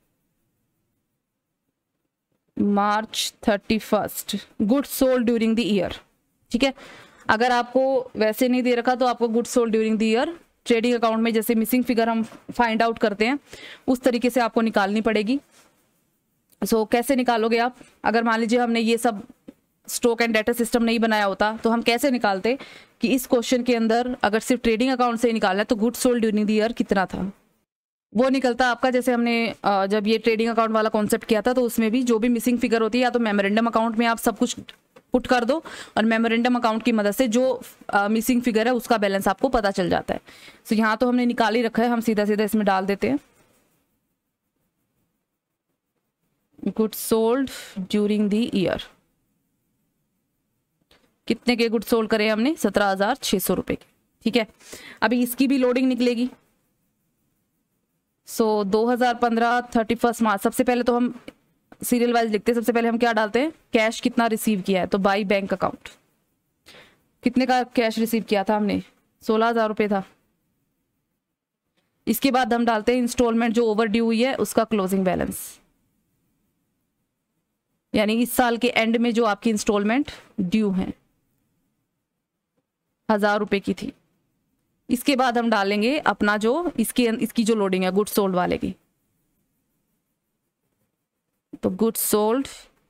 March thirty first goods sold during the year, ठीक है। अगर आपको वैसे नहीं दे रखा तो आपको goods sold during the year trading account में जैसे मिसिंग फिगर हम फाइंड आउट करते हैं उस तरीके से आपको निकालनी पड़ेगी। सो so, कैसे निकालोगे आप, अगर मान लीजिए हमने ये सब स्टॉक एंड डेटा सिस्टम नहीं बनाया होता तो हम कैसे निकालते कि इस क्वेश्चन के अंदर अगर सिर्फ ट्रेडिंग अकाउंट से निकालना है तो goods sold during the year कितना था, वो निकलता आपका, जैसे हमने जब ये ट्रेडिंग अकाउंट वाला कॉन्सेप्ट किया था तो उसमें भी जो भी मिसिंग फिगर होती है या तो मेमोरेंडम अकाउंट में आप सब कुछ पुट कर दो और मेमोरेंडम अकाउंट की मदद से जो मिसिंग फिगर है उसका बैलेंस आपको पता चल जाता है। सो so, यहाँ तो हमने निकाल ही रखा है, हम सीधा सीधा इसमें डाल देते हैं goods sold during the year, कितने के गुड सोल्ड करे हमने, सत्रह हजार छह सौ रुपए के। ठीक है, अभी इसकी भी लोडिंग निकलेगी। सो so, दो हज़ार पंद्रह थर्टी फर्स्ट मार्च, सबसे पहले तो हम सीरियल वाइज लिखते हैं। सबसे पहले हम क्या डालते हैं, कैश कितना रिसीव किया है, तो बाई बैंक अकाउंट कितने का कैश रिसीव किया था हमने, सोलह हजार रुपये था। इसके बाद हम डालते हैं इंस्टॉलमेंट जो ओवर ड्यू हुई है उसका क्लोजिंग बैलेंस, यानी इस साल के एंड में जो आपकी इंस्टॉलमेंट ड्यू है हजार रुपए की थी। इसके बाद हम डालेंगे अपना जो इसकी इसकी जो लोडिंग है गुड्स सोल्ड वाले की, तो goods sold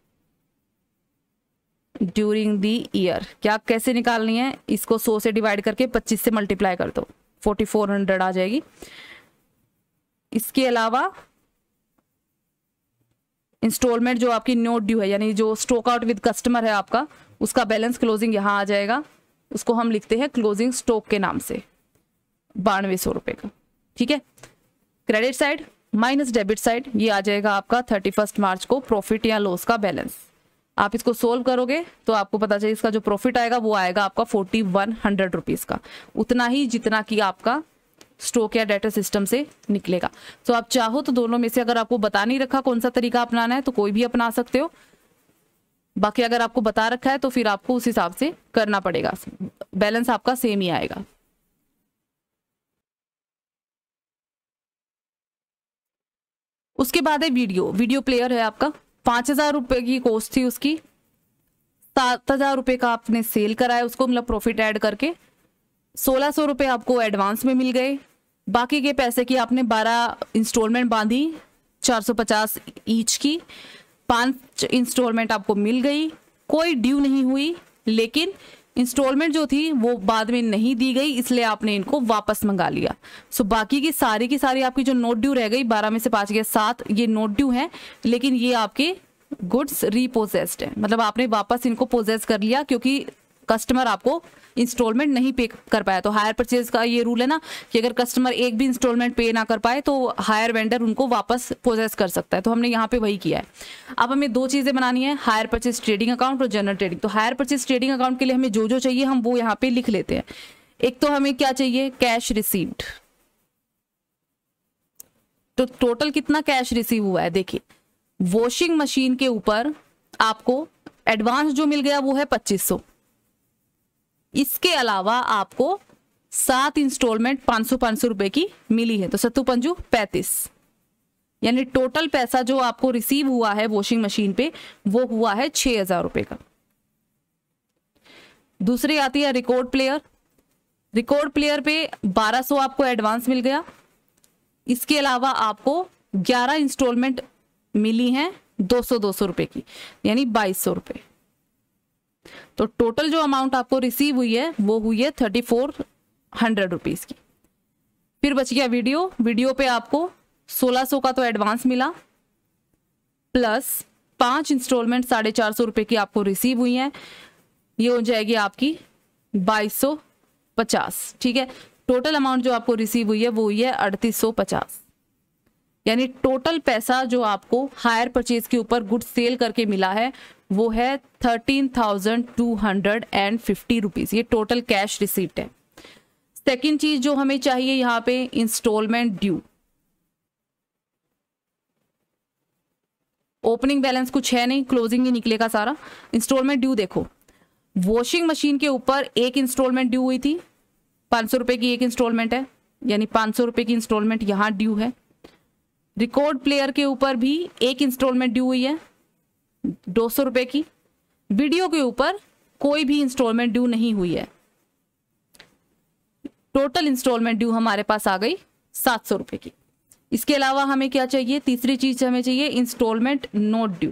during the year क्या कैसे निकालनी है, इसको सौ से डिवाइड करके पच्चीस से मल्टीप्लाई कर दो, फोर्टी फोर हंड्रेड आ जाएगी। इसके अलावा इंस्टॉलमेंट जो आपकी नोट ड्यू है, यानी जो स्टॉक आउट विद कस्टमर है आपका, उसका बैलेंस क्लोजिंग यहां आ जाएगा, उसको हम लिखते हैं क्लोजिंग स्टॉक के नाम से, बानवे सौ रुपए का। ठीक है, credit side minus debit side, ये आ जाएगा आपका थर्टी फर्स्ट मार्च को प्रॉफिट या लॉस का बैलेंस। आप इसको सोल्व करोगे तो आपको पता चले इसका जो प्रॉफिट आएगा वो आएगा आपका फोर्टी वन हंड्रेड रुपीज का, उतना ही जितना कि आपका स्टॉक या डेटा सिस्टम से निकलेगा। तो आप चाहो तो दोनों में से, अगर आपको बता नहीं रखा कौन सा तरीका अपनाना है तो कोई भी अपना सकते हो, बाकी अगर आपको बता रखा है तो फिर आपको उस हिसाब से करना पड़ेगा, बैलेंस आपका सेम ही आएगा। उसके बाद है वीडियो, वीडियो प्लेयर है आपका, पांच हजार रुपए की कॉस्ट थी उसकी, सात हजार रुपए का आपने सेल कराया उसको, मतलब प्रॉफिट ऐड करके, सोलह सौ रुपए आपको एडवांस में मिल गए, बाकी के पैसे की आपने बारह इंस्टॉलमेंट बांधी चार सौ पचास ईच की, पांच इंस्टॉलमेंट आपको मिल गई, कोई ड्यू नहीं हुई, लेकिन इंस्टॉलमेंट जो थी वो बाद में नहीं दी गई, इसलिए आपने इनको वापस मंगा लिया। सो बाकी की सारी की सारी आपकी जो नोट ड्यू रह गई, बारह में से पांच गए सात, ये नोट ड्यू है, लेकिन ये आपके गुड्स रीपोजेस्ड है, मतलब आपने वापस इनको पोजेस कर लिया क्योंकि कस्टमर आपको इंस्टॉलमेंट नहीं पे कर पाया। तो हायर परचेज का ये रूल है ना कि अगर कस्टमर एक भी इंस्टॉलमेंट पे ना कर पाए तो हायर वेंडर उनको वापस पोजेस कर सकता है, तो हमने यहाँ पे वही किया है। अब हमें दो चीजें बनानी है, हायर परचेज ट्रेडिंग अकाउंट और जनरल ट्रेडिंग। तो हायर परचेज ट्रेडिंग अकाउंट के लिए हमें जो जो चाहिए हम वो यहाँ पे लिख लेते हैं। एक तो हमें क्या चाहिए, कैश रिसीव्ड, तो टोटल कितना कैश रिसीव हुआ है, देखिए वॉशिंग मशीन के ऊपर आपको एडवांस जो मिल गया वो है पच्चीस सौ, इसके अलावा आपको सात इंस्टॉलमेंट पांच सौ पांच सौ रुपए की मिली है, तो सत्तू पंजू पैंतीस, यानी टोटल पैसा जो आपको रिसीव हुआ है वॉशिंग मशीन पे वो हुआ है छह हजार रुपए का। दूसरी आती है रिकॉर्ड प्लेयर, रिकॉर्ड प्लेयर पे बारह सौ आपको एडवांस मिल गया, इसके अलावा आपको ग्यारह इंस्टॉलमेंट मिली हैं दो सौ दो सौ रुपए की, यानी बाईस सौ रुपए। तो टोटल जो अमाउंट आपको रिसीव हुई है वो हुई है थर्टी फोर हंड्रेड रुपीज की। फिर बच गया वीडियो, वीडियो पे आपको सोलह सौ का तो एडवांस मिला, प्लस पांच इंस्टॉलमेंट साढ़े चार सौ रुपए की आपको रिसीव हुई हैं, ये हो जाएगी आपकी बाईस सौ पचास। ठीक है, टोटल अमाउंट जो आपको रिसीव हुई है वो हुई है अड़तीस सौ पचास, यानी टोटल पैसा जो आपको हायर परचेज के ऊपर गुड्स सेल करके मिला है वो है thirteen thousand two hundred and fifty rupees, ये टोटल कैश रिसीप्ट है। सेकेंड चीज जो हमें चाहिए यहाँ पे, इंस्टॉलमेंट ड्यू। ओपनिंग बैलेंस कुछ है नहीं, क्लोजिंग ही निकलेगा सारा। इंस्टॉलमेंट ड्यू देखो, वॉशिंग मशीन के ऊपर एक इंस्टॉलमेंट ड्यू हुई थी, पांच सौ रुपए की एक इंस्टॉलमेंट है, यानी पांच सौ रुपए की इंस्टॉलमेंट यहां ड्यू है। रिकॉर्ड प्लेयर के ऊपर भी एक इंस्टॉलमेंट ड्यू हुई है दो सौ रुपए की। वीडियो के ऊपर कोई भी इंस्टॉलमेंट ड्यू नहीं हुई है, टोटल इंस्टॉलमेंट ड्यू हमारे पास आ गई सात सौ रुपए की। इसके अलावा हमें क्या चाहिए, तीसरी चीज हमें चाहिए इंस्टॉलमेंट नोट ड्यू।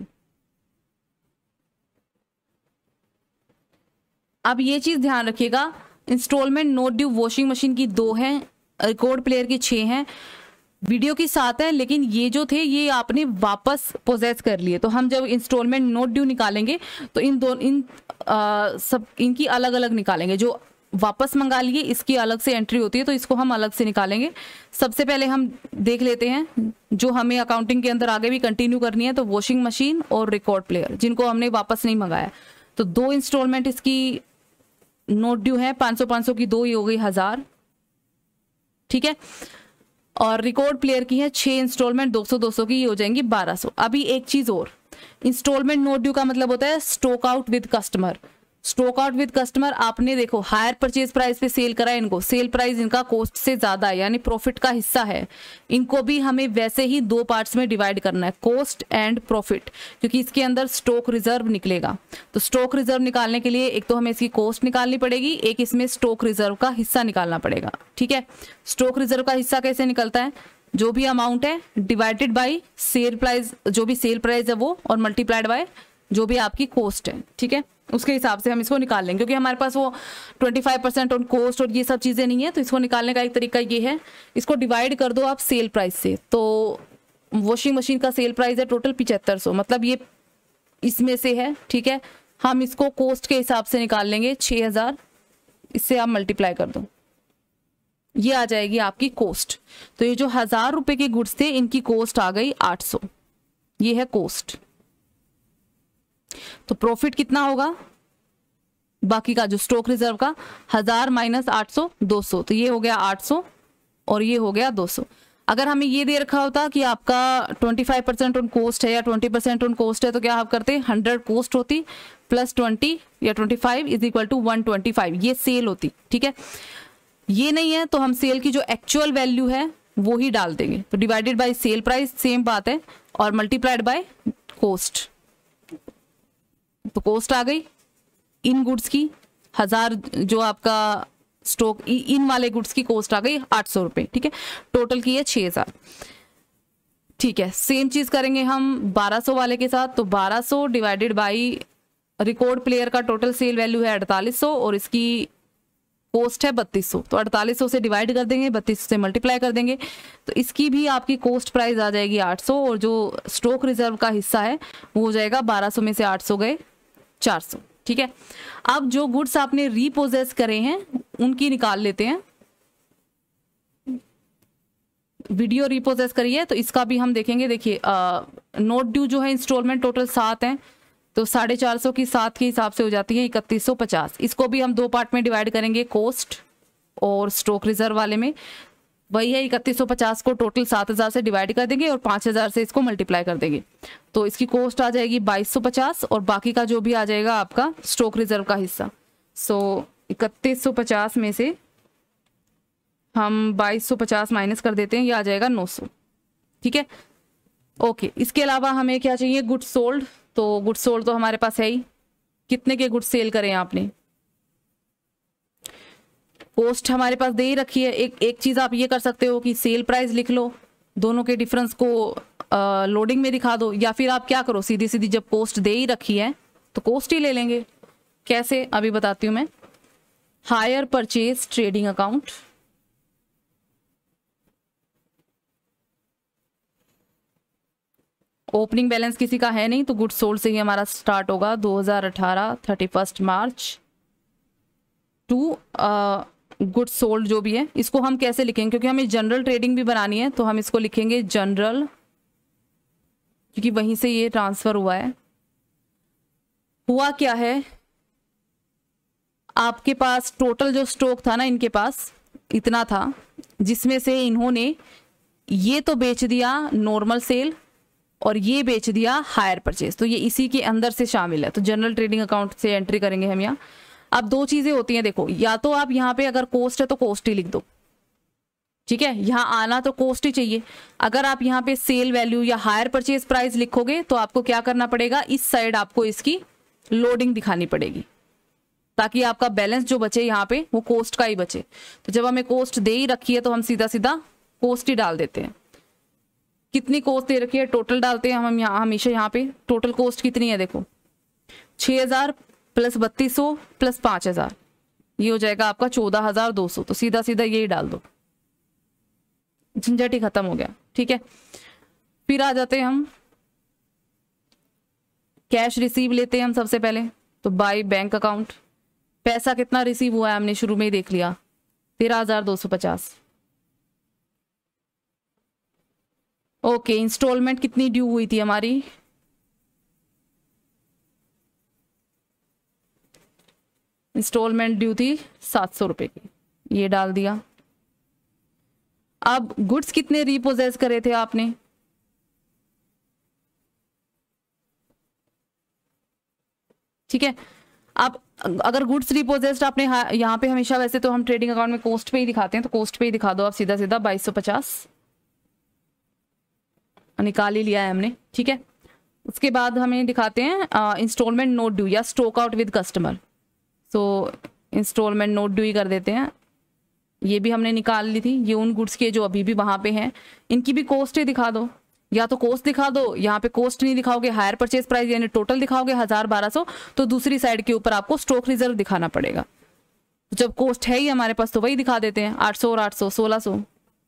अब ये चीज ध्यान रखिएगा, instalment not due washing machine की दो हैं, रिकॉर्ड प्लेयर की छह हैं, वीडियो की सात है, लेकिन ये जो थे ये आपने वापस पोजेस कर लिए। तो हम जब इंस्टॉलमेंट नोट ड्यू निकालेंगे तो इन दोनों इन आ, सब इनकी अलग अलग निकालेंगे। जो वापस मंगा लिए इसकी अलग से एंट्री होती है, तो इसको हम अलग से निकालेंगे। सबसे पहले हम देख लेते हैं जो हमें अकाउंटिंग के अंदर आगे भी कंटिन्यू करनी है, तो वॉशिंग मशीन और रिकॉर्ड प्लेयर जिनको हमने वापस नहीं मंगाया, तो दो इंस्टॉलमेंट इसकी नोट ड्यू है पाँच सौ पाँच सौ की दो, ये हो गई हजार, ठीक है। और रिकॉर्ड प्लेयर की है छह इंस्टॉलमेंट दो सौ दो सौ की, ये हो जाएंगी बारह सौ। अभी एक चीज और, इंस्टॉलमेंट नोट ड्यू का मतलब होता है stock out with customer. Stock out with customer, आपने देखो हायर परचेज प्राइस पे सेल करा है इनको, सेल प्राइस इनका कॉस्ट से ज्यादा है, यानी प्रॉफिट का हिस्सा है, इनको भी हमें वैसे ही दो पार्ट्स में डिवाइड करना है, कॉस्ट एंड प्रॉफिट, क्योंकि इसके अंदर स्टॉक रिजर्व निकलेगा। तो स्टॉक रिजर्व निकालने के लिए एक तो हमें इसकी कॉस्ट निकालनी पड़ेगी, एक इसमें स्टॉक रिजर्व का हिस्सा निकालना पड़ेगा, ठीक है। स्टॉक रिजर्व का हिस्सा कैसे निकलता है, जो भी अमाउंट है डिवाइडेड बाई सेल प्राइस, जो भी सेल प्राइस है वो, और मल्टीप्लाइड बाय जो भी आपकी कॉस्ट है, ठीक है, उसके हिसाब से हम इसको निकाल लेंगे। क्योंकि हमारे पास वो पच्चीस परसेंट ऑन कॉस्ट और ये सब चीजें नहीं है, तो इसको निकालने का एक तरीका ये है, इसको डिवाइड कर दो आप सेल प्राइस से। तो वॉशिंग मशीन का सेल प्राइस है टोटल पिचहत्तर सौ, मतलब ये इसमें से है, ठीक है। हम इसको कॉस्ट के हिसाब से निकाल लेंगे छह हजार, इससे आप मल्टीप्लाई कर दो, ये आ जाएगी आपकी कॉस्ट। तो ये जो हजार रुपए के गुड्स थे इनकी कॉस्ट आ गई आठ सौ, ये है कॉस्ट। तो प्रॉफिट कितना होगा बाकी का जो स्टॉक रिजर्व का, हजार माइनस आठ सौ, दो सौ, तो ये हो गया आठ सौ और ये हो गया दो सौ। अगर हमें ये दे रखा होता कि आपका पच्चीस परसेंट ऑन कॉस्ट है या बीस परसेंट ऑन कॉस्ट है, तो क्या आप करते, हंड्रेड कॉस्ट होती प्लस ट्वेंटी या पच्चीस is equal to one twenty five, ये सेल होती, ठीक है। ये नहीं है तो हम सेल की जो एक्चुअल वैल्यू है वो ही डाल देंगे, तो divided by sale price, same बात है, और मल्टीप्लाइड बाय कॉस्ट। तो कॉस्ट आ गई इन गुड्स की हजार, जो आपका स्टॉक इन वाले गुड्स की कॉस्ट आ गई आठ सौ रुपए, ठीक है। टोटल की है छह हजार, ठीक है। सेम चीज करेंगे हम बारह सौ वाले के साथ, तो बारह सौ डिवाइडेड बाई रिकॉर्ड प्लेयर का टोटल सेल वैल्यू है अड़तालीस सौ और इसकी कॉस्ट है बत्तीस सौ, तो अड़तालीस सौ से डिवाइड कर देंगे, बत्तीस सौ से मल्टीप्लाई कर देंगे, तो इसकी भी आपकी कॉस्ट प्राइस आ जाएगी आठ सौ, और जो स्टॉक रिजर्व का हिस्सा है वो हो जाएगा बारह सौ में से आठ सौ गए चार सौ, ठीक है। अब जो गुड्स आपने रीपोजेस करे हैं उनकी निकाल लेते हैं। वीडियो रीपोजेस करी है तो इसका भी हम देखेंगे। देखिए नोट ड्यू जो है इंस्टॉलमेंट टोटल सात हैं, तो साढ़े चार सौ की सात के हिसाब से हो जाती है इकतीस सौ पचास। इसको भी हम दो पार्ट में डिवाइड करेंगे, कॉस्ट और स्टॉक रिजर्व वाले में, वही है इकतीस सौ पचास को टोटल सात हजार से डिवाइड कर देंगे और पाँच हजार से इसको मल्टीप्लाई कर देंगे, तो इसकी कॉस्ट आ जाएगी बाईस सौ पचास और बाकी का जो भी आ जाएगा आपका स्टॉक रिजर्व का हिस्सा। सो इकतीस सौ पचास में से हम बाईस सौ पचास माइनस कर देते हैं, ये आ जाएगा नौ सौ, ठीक है। ओके, इसके अलावा हमें क्या चाहिए, गुड्स सोल्ड। तो गुड्स सोल्ड तो हमारे पास है ही, कितने के गुड्स सेल करें आपने, कॉस्ट हमारे पास दे ही रखी है। एक एक चीज आप ये कर सकते हो कि सेल प्राइस लिख लो, दोनों के डिफरेंस को आ, लोडिंग में दिखा दो, या फिर आप क्या करो, सीधी सीधी जब कॉस्ट दे ही रखी है तो कॉस्ट ही ले लेंगे। कैसे, अभी बताती हूँ मैं। Hire purchase trading account, opening balance किसी का है नहीं, तो गुड्स सोल्ड से ही हमारा स्टार्ट होगा दो हज़ार अठारह thirty first March to goods sold जो भी है। इसको हम कैसे लिखेंगे, क्योंकि हमें जनरल ट्रेडिंग भी बनानी है, तो हम इसको लिखेंगे जनरल, क्योंकि वहीं से ये ट्रांसफर हुआ है। हुआ क्या है, आपके पास टोटल जो स्टॉक था ना इनके पास इतना था, जिसमें से इन्होंने ये तो बेच दिया नॉर्मल सेल और ये बेच दिया हायर परचेज, तो ये इसी के अंदर से शामिल है। तो जनरल ट्रेडिंग अकाउंट से एंट्री करेंगे हम यहाँ। अब दो चीजें होती हैं, देखो, या तो आप यहाँ पे अगर कॉस्ट है तो कॉस्ट ही लिख दो, ठीक है, यहाँ आना तो कॉस्ट ही चाहिए। अगर आप यहाँ पे सेल वैल्यू या हायर परचेज प्राइस लिखोगे तो आपको क्या करना पड़ेगा, इस साइड आपको इसकी लोडिंग दिखानी पड़ेगी, ताकि आपका बैलेंस जो बचे यहाँ पे वो कॉस्ट का ही बचे। तो जब हमें कॉस्ट दे ही रखी है तो हम सीधा सीधा कॉस्ट ही डाल देते हैं। कितनी कॉस्ट दे रखी है टोटल डालते हैं हम यहाँ, हमेशा यहाँ पे टोटल कॉस्ट कितनी है, देखो छह हजार प्लस बत्तीस सौ प्लस पांच हजार, ये हो जाएगा आपका चौदह हजार दो सौ। तो सीधा सीधा यही डाल दो, झंझट ही खत्म हो गया, ठीक है। फिर आ जाते हैं हम कैश रिसीव लेते हैं हम सबसे पहले, तो बाय बैंक अकाउंट। पैसा कितना रिसीव हुआ है हमने शुरू में ही देख लिया, तेरह हजार दो सौ पचास। ओके, इंस्टॉलमेंट कितनी ड्यू हुई थी हमारी, इंस्टॉलमेंट ड्यू थी सात सौ रुपये की, ये डाल दिया। अब गुड्स कितने रीपोजेस करे थे आपने, ठीक है। अब अगर गुड्स रिपोजेस्ड आपने यहाँ पे हमेशा, वैसे तो हम ट्रेडिंग अकाउंट में कोस्ट पे ही दिखाते हैं, तो कोस्ट पे ही दिखा दो आप सीधा सीधा, बाईस सौ पचास निकाल ही लिया है हमने, ठीक है। उसके बाद हमें दिखाते हैं इंस्टॉलमेंट नोट ड्यू या stock out with customer. So instalment not due ही कर देते हैं, ये भी हमने निकाल ली थी। ये उन गुड्स के जो अभी भी वहां पे हैं, इनकी भी कॉस्ट ही दिखा दो, या तो कॉस्ट दिखा दो, यहाँ पे कॉस्ट नहीं दिखाओगे, हायर परचेज प्राइस यानी टोटल दिखाओगे हजार बारह सौ, तो दूसरी साइड के ऊपर आपको स्टॉक रिजर्व दिखाना पड़ेगा। जब कॉस्ट है ही हमारे पास तो वही दिखा देते हैं, आठ सौ और आठ सौ सोलह सौ।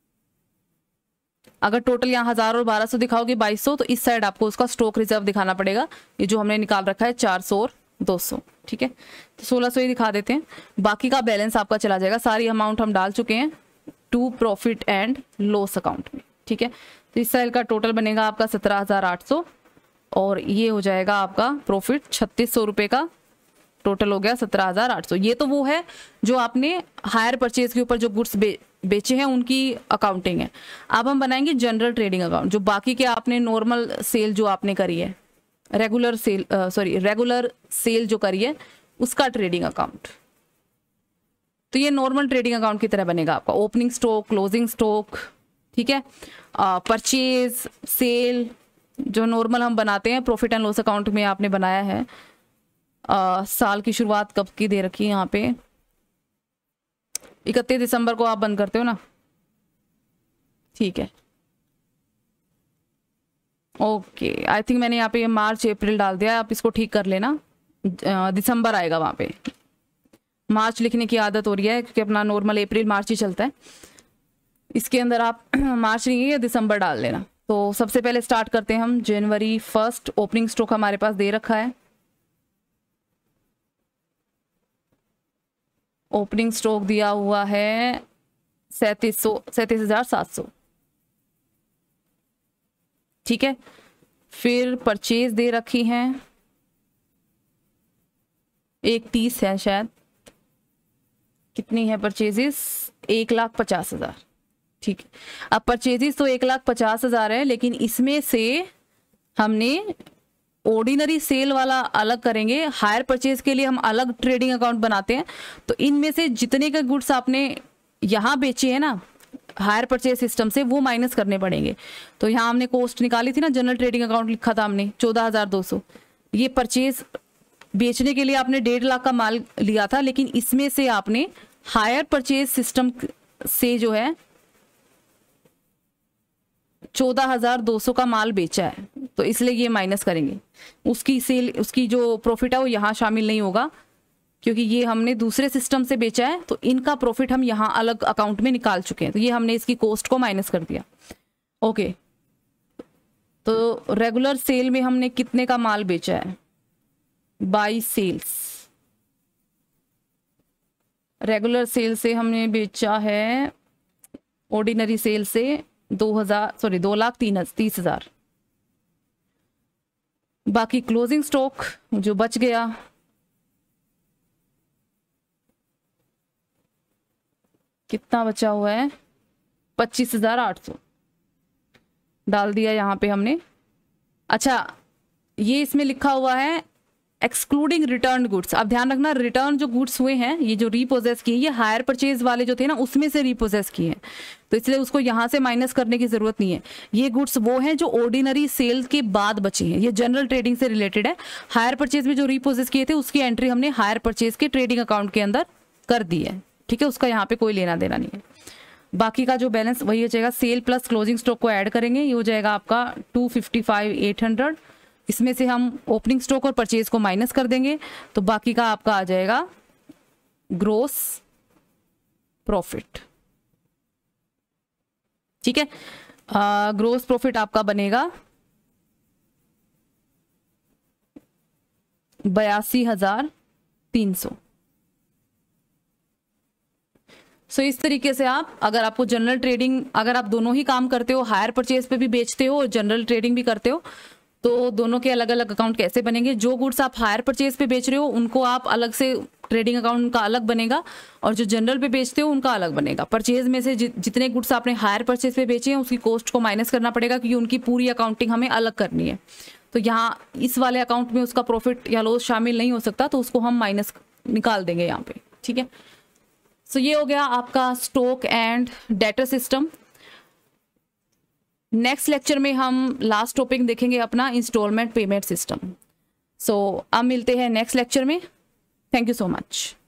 अगर टोटल यहाँ हजार और बारह सौ दिखाओगे बाईस सौ, तो इस साइड आपको उसका स्टॉक रिजर्व दिखाना पड़ेगा, ये जो हमने निकाल रखा है चार सौ और दो सौ, ठीक है। तो सोलह सौ ही दिखा देते हैं, बाकी का बैलेंस आपका चला जाएगा। सारी अमाउंट हम डाल चुके हैं to profit and loss account में, ठीक है। तो इस साल का टोटल बनेगा आपका सत्रह हजार आठ सौ, और ये हो जाएगा आपका प्रॉफिट छत्तीस सौ रुपये का, टोटल हो गया सत्रह हजार आठ सौ। ये तो वो है जो आपने हायर परचेज के ऊपर जो गुड्स बे, बेचे हैं उनकी अकाउंटिंग है। अब हम बनाएंगे जनरल ट्रेडिंग अकाउंट, जो बाकी के आपने नॉर्मल सेल जो आपने करी है, regular sale sorry regular sale जो करी है उसका ट्रेडिंग अकाउंट। तो ये नॉर्मल ट्रेडिंग अकाउंट की तरह बनेगा आपका, ओपनिंग स्टॉक, क्लोजिंग स्टॉक, ठीक है, परचेज, सेल, जो नॉर्मल हम बनाते हैं। प्रॉफिट एंड लॉस अकाउंट में आपने बनाया है, आ, साल की शुरुआत कब की दे रखी है यहाँ पे, इकतीस दिसंबर को आप बंद करते हो ना, ठीक है। ओके, आई थिंक मैंने यहाँ पे मार्च अप्रैल डाल दिया है, आप इसको ठीक कर लेना, दिसंबर आएगा वहाँ पे। मार्च लिखने की आदत हो रही है क्योंकि अपना नॉर्मल अप्रैल मार्च ही चलता है, इसके अंदर आप मार्च लिखेंगे दिसंबर डाल लेना। तो सबसे पहले स्टार्ट करते हैं हम जनवरी फर्स्ट, ओपनिंग स्टॉक हमारे पास दे रखा है, ओपनिंग स्टॉक दिया हुआ है सैंतीस सौ सैंतीस हजार सात सौ, ठीक है। फिर परचेज दे रखी हैं एक तीस है शायद, कितनी है परचेजेस, एक लाख पचास हजार, ठीक है। अब परचेजेस तो एक लाख पचास हजार है, लेकिन इसमें से हमने ऑर्डिनरी सेल वाला अलग करेंगे, हायर परचेज के लिए हम अलग ट्रेडिंग अकाउंट बनाते हैं। तो इनमें से जितने के गुड्स आपने यहाँ बेचे हैं ना हायर परचेज सिस्टम से, वो माइनस करने पड़ेंगे। तो यहाँ हमने कॉस्ट निकाली थी ना, जनरल ट्रेडिंग अकाउंट लिखा था हमने चौदह हजार दो सौ, ये परचेज बेचने के लिए आपने डेढ़ लाख का माल लिया था, लेकिन इसमें से आपने हायर परचेज सिस्टम से जो है चौदह हजार दो सौ का माल बेचा है, तो इसलिए ये माइनस करेंगे। उसकी सेल, उसकी जो प्रॉफिट है वो यहाँ शामिल नहीं होगा, क्योंकि ये हमने दूसरे सिस्टम से बेचा है, तो इनका प्रॉफिट हम यहाँ अलग अकाउंट में निकाल चुके हैं, तो ये हमने इसकी कॉस्ट को माइनस कर दिया। ओके, तो रेगुलर सेल में हमने कितने का माल बेचा है, बाई सेल्स, रेगुलर सेल से हमने बेचा है ऑर्डिनरी सेल से दो हजार सॉरी दो लाख तीन तीस हजार। बाकी क्लोजिंग स्टॉक जो बच गया, कितना बचा हुआ है, पच्चीस हजार आठ सौ डाल दिया यहाँ पे हमने। अच्छा, ये इसमें लिखा हुआ है एक्सक्लूडिंग रिटर्न गुड्स। अब ध्यान रखना, रिटर्न जो गुड्स हुए हैं, ये जो रीपोजेस किए, ये हायर परचेज वाले जो थे ना उसमें से रीपोजेस किए हैं, तो इसलिए उसको यहाँ से माइनस करने की जरूरत नहीं है। ये गुड्स वो हैं जो ऑर्डिनरी सेल के बाद बचे हैं, ये जनरल ट्रेडिंग से रिलेटेड है। हायर परचेज में जो रीपोजेस किए थे उसकी एंट्री हमने हायर परचेज के ट्रेडिंग अकाउंट के अंदर कर दी है, ठीक है, उसका यहाँ पे कोई लेना देना नहीं है। बाकी का जो बैलेंस वही हो जाएगा, सेल प्लस क्लोजिंग स्टॉक को ऐड करेंगे, ये हो जाएगा आपका two fifty five eight hundred. इसमें से हम ओपनिंग स्टॉक और परचेज को माइनस कर देंगे, तो बाकी का आपका आ जाएगा ग्रोस प्रॉफिट, ठीक है। ग्रोस प्रॉफिट आपका बनेगा बयासी हजार तीन सौ। सो so, इस तरीके से आप, अगर आपको जनरल ट्रेडिंग, अगर आप दोनों ही काम करते हो, हायर परचेज पे भी बेचते हो और जनरल ट्रेडिंग भी करते हो, तो दोनों के अलग अलग अकाउंट कैसे बनेंगे। जो गुड्स आप हायर परचेज पे बेच रहे हो उनको आप अलग से ट्रेडिंग अकाउंट उनका अलग बनेगा और जो जनरल पे बेचते हो उनका अलग बनेगा। परचेज में से जि, जितने गुड्स आपने हायर परचेज पे बेचे हैं उसकी कॉस्ट को माइनस करना पड़ेगा, क्योंकि उनकी पूरी अकाउंटिंग हमें अलग करनी है। तो यहाँ इस वाले अकाउंट में उसका प्रॉफिट या लॉस शामिल नहीं हो सकता, तो उसको हम माइनस निकाल देंगे यहाँ पे, ठीक है। सो so, ये हो गया आपका stock and debtor system. Next lecture में हम लास्ट टॉपिक देखेंगे अपना इंस्टॉलमेंट पेमेंट सिस्टम। सो अब मिलते हैं नेक्स्ट लेक्चर में। Thank you so much.